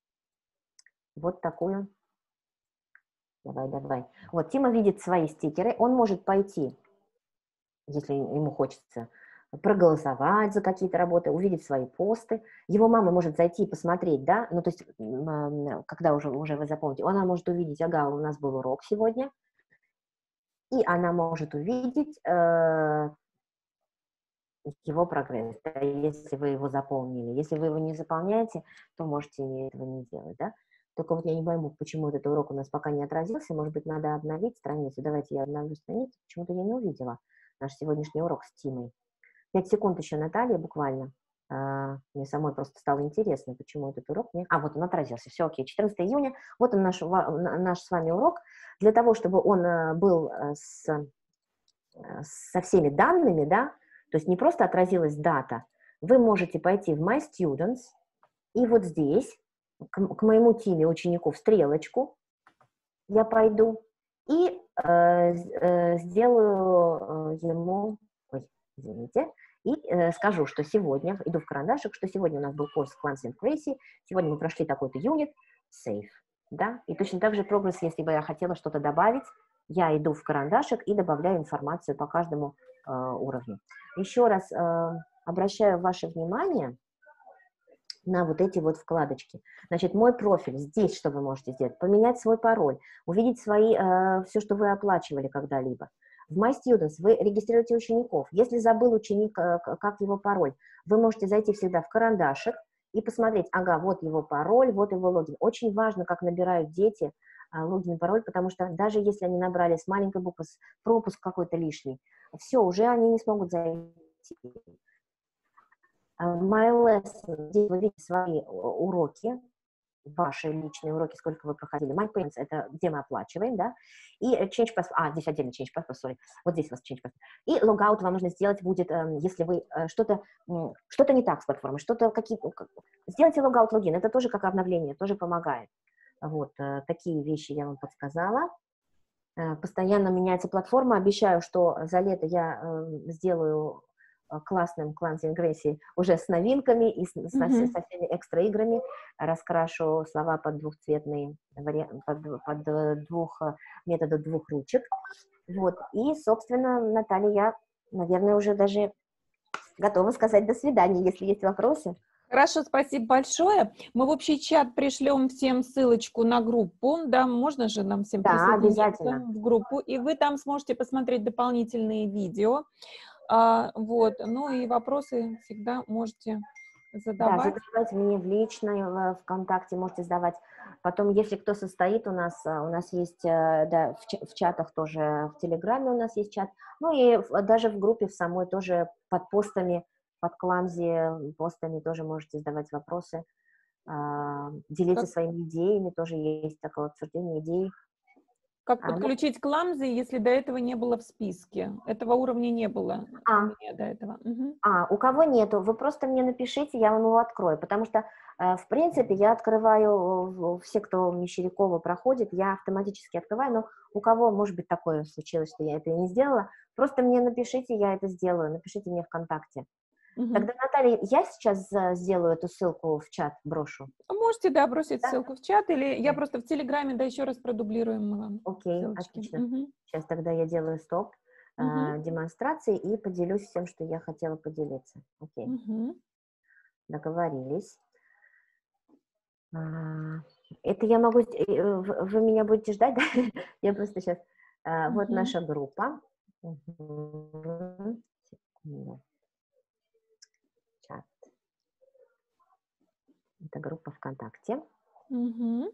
вот такую. Давай, давай. Вот Тима видит свои стикеры. Он может пойти, если ему хочется, проголосовать за какие-то работы, увидеть свои посты. Его мама может зайти и посмотреть, да, ну то есть, когда уже, уже вы запомните, она может увидеть, ага, у нас был урок сегодня, и она может увидеть э, его прогресс, да, если вы его заполнили. Если вы его не заполняете, то можете этого не делать, да. Только вот я не пойму, почему этот урок у нас пока не отразился. Может быть, надо обновить страницу. Давайте я обновлю страницу. Почему-то я не увидела наш сегодняшний урок с Тимой. Пять секунд еще, Наталья, буквально. А, мне самой просто стало интересно, почему этот урок не... А, вот он отразился. Все, окей. четырнадцатого июня. Вот он, наш, наш с вами урок. Для того, чтобы он был с, со всеми данными, да, то есть не просто отразилась дата, вы можете пойти в My Students и вот здесь к, к моему тиме учеников стрелочку я пойду и э, э, сделаю ему, ой, извините, и э, скажу, что сегодня, иду в карандашик, что сегодня у нас был курс Clemson and Crazy, сегодня мы прошли такой-то юнит, Save. Да? И точно так же прогресс, если бы я хотела что-то добавить, я иду в карандашик и добавляю информацию по каждому э, уровню. Еще раз э, обращаю ваше внимание на вот эти вот вкладочки. Значит, мой профиль, здесь что вы можете сделать? Поменять свой пароль, увидеть свои, э, все, что вы оплачивали когда-либо. В My Students вы регистрируете учеников. Если забыл ученик, э, как его пароль, вы можете зайти всегда в карандашик и посмотреть, ага, вот его пароль, вот его логин. Очень важно, как набирают дети а, логин и пароль, потому что даже если они набрали с маленькой буквы, с пропуск какой-то лишний, все, уже они не смогут зайти. My Lesson, здесь вы видите свои уроки, ваши личные уроки, сколько вы проходили. My Payments — это где мы оплачиваем, да, и Change Password, а, здесь отдельно Change Password, sorry, вот здесь у вас Change Password. И Logout вам нужно сделать будет, если вы что-то, что-то не так с платформой, что-то, какие-то, сделайте Logout логин, это тоже как обновление, тоже помогает. Вот, такие вещи я вам подсказала. Постоянно меняется платформа, обещаю, что за лето я сделаю классным Clumsy Gracie уже с новинками и с, mm-hmm. со, со всеми экстра играми. Раскрашу слова под двухцветные, под, под двух методы двух ручек. Вот. И, собственно, Наталья, я, наверное, уже даже готова сказать до свидания, если есть вопросы. Хорошо, спасибо большое. Мы в общий чат пришлем всем ссылочку на группу, да, можно же нам всем да, присоединиться обязательно. в группу, и вы там сможете посмотреть дополнительные видео, а, вот, ну и вопросы всегда можете задавать. Да, задавать мне в личной, в ВКонтакте можете задавать. Потом, если кто состоит у нас, у нас есть, да, в, в чатах тоже, в Телеграме у нас есть чат, ну и даже в группе в самой тоже под постами, под Clumsy постами тоже можете задавать вопросы, делиться как... своими идеями, тоже есть такое обсуждение идей. Как а, подключить ну... Clumsy, если до этого не было в списке? Этого уровня не было а. у меня до этого. Угу. А, у кого нету, вы просто мне напишите, я вам его открою, потому что, в принципе, я открываю, все, кто Мещерякова проходит, я автоматически открываю, но у кого, может быть, такое случилось, что я это не сделала, просто мне напишите, я это сделаю, напишите мне ВКонтакте. Угу. Тогда, Наталья, я сейчас сделаю эту ссылку в чат, брошу. Можете, да, бросить да? ссылку в чат, или я просто в Телеграме, да, еще раз продублируем вам. Окей, ссылочки. Отлично. Угу. Сейчас тогда я делаю стоп, угу. э, демонстрации и поделюсь всем, что я хотела поделиться. Окей. Угу. Договорились. А, это я могу... Вы меня будете ждать, да? Я просто сейчас... А, вот угу. наша группа. Угу. Секунду. Это группа ВКонтакте. Угу.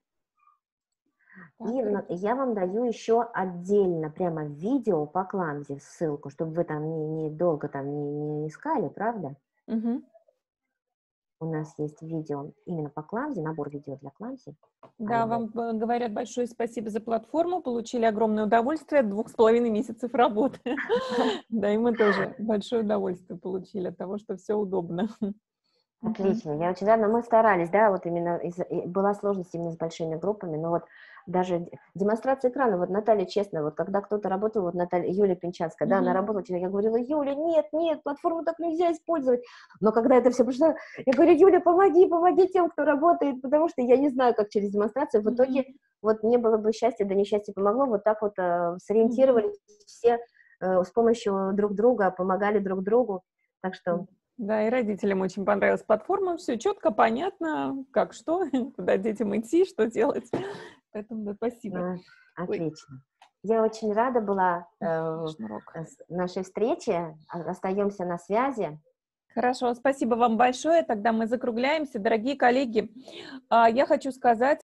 И так, я вам даю еще отдельно прямо видео по Clumsy ссылку, чтобы вы там не, не долго там не, не искали, правда? Угу. У нас есть видео именно по Clumsy, набор видео для Clumsy. Да, а вам это... говорят большое спасибо за платформу, получили огромное удовольствие от двух с половиной месяцев работы. Да, и мы тоже большое удовольствие получили от того, что все удобно. Отлично, я очень рада, мы старались, да, вот именно, из, была сложность именно с большими группами, но вот даже демонстрация экрана, вот Наталья, честно, вот когда кто-то работал, вот Наталья, Юлия Пенчанская, mm-hmm. да, она работала, я говорила, Юля, нет, нет, платформу так нельзя использовать, но когда это все пришло, я говорю, Юля, помоги, помоги тем, кто работает, потому что я не знаю, как через демонстрацию, в mm-hmm. итоге вот мне было бы счастье, да несчастье помогло, вот так вот э, сориентировались mm-hmm. все э, с помощью друг друга, помогали друг другу, так что... Mm-hmm. Да, и родителям очень понравилась платформа, все четко, понятно, как что, куда детям идти, что делать. Поэтому, да, спасибо. А, отлично. Ой. Я очень рада была э, нашей встрече, остаемся на связи. Хорошо, спасибо вам большое, тогда мы закругляемся. Дорогие коллеги, я хочу сказать,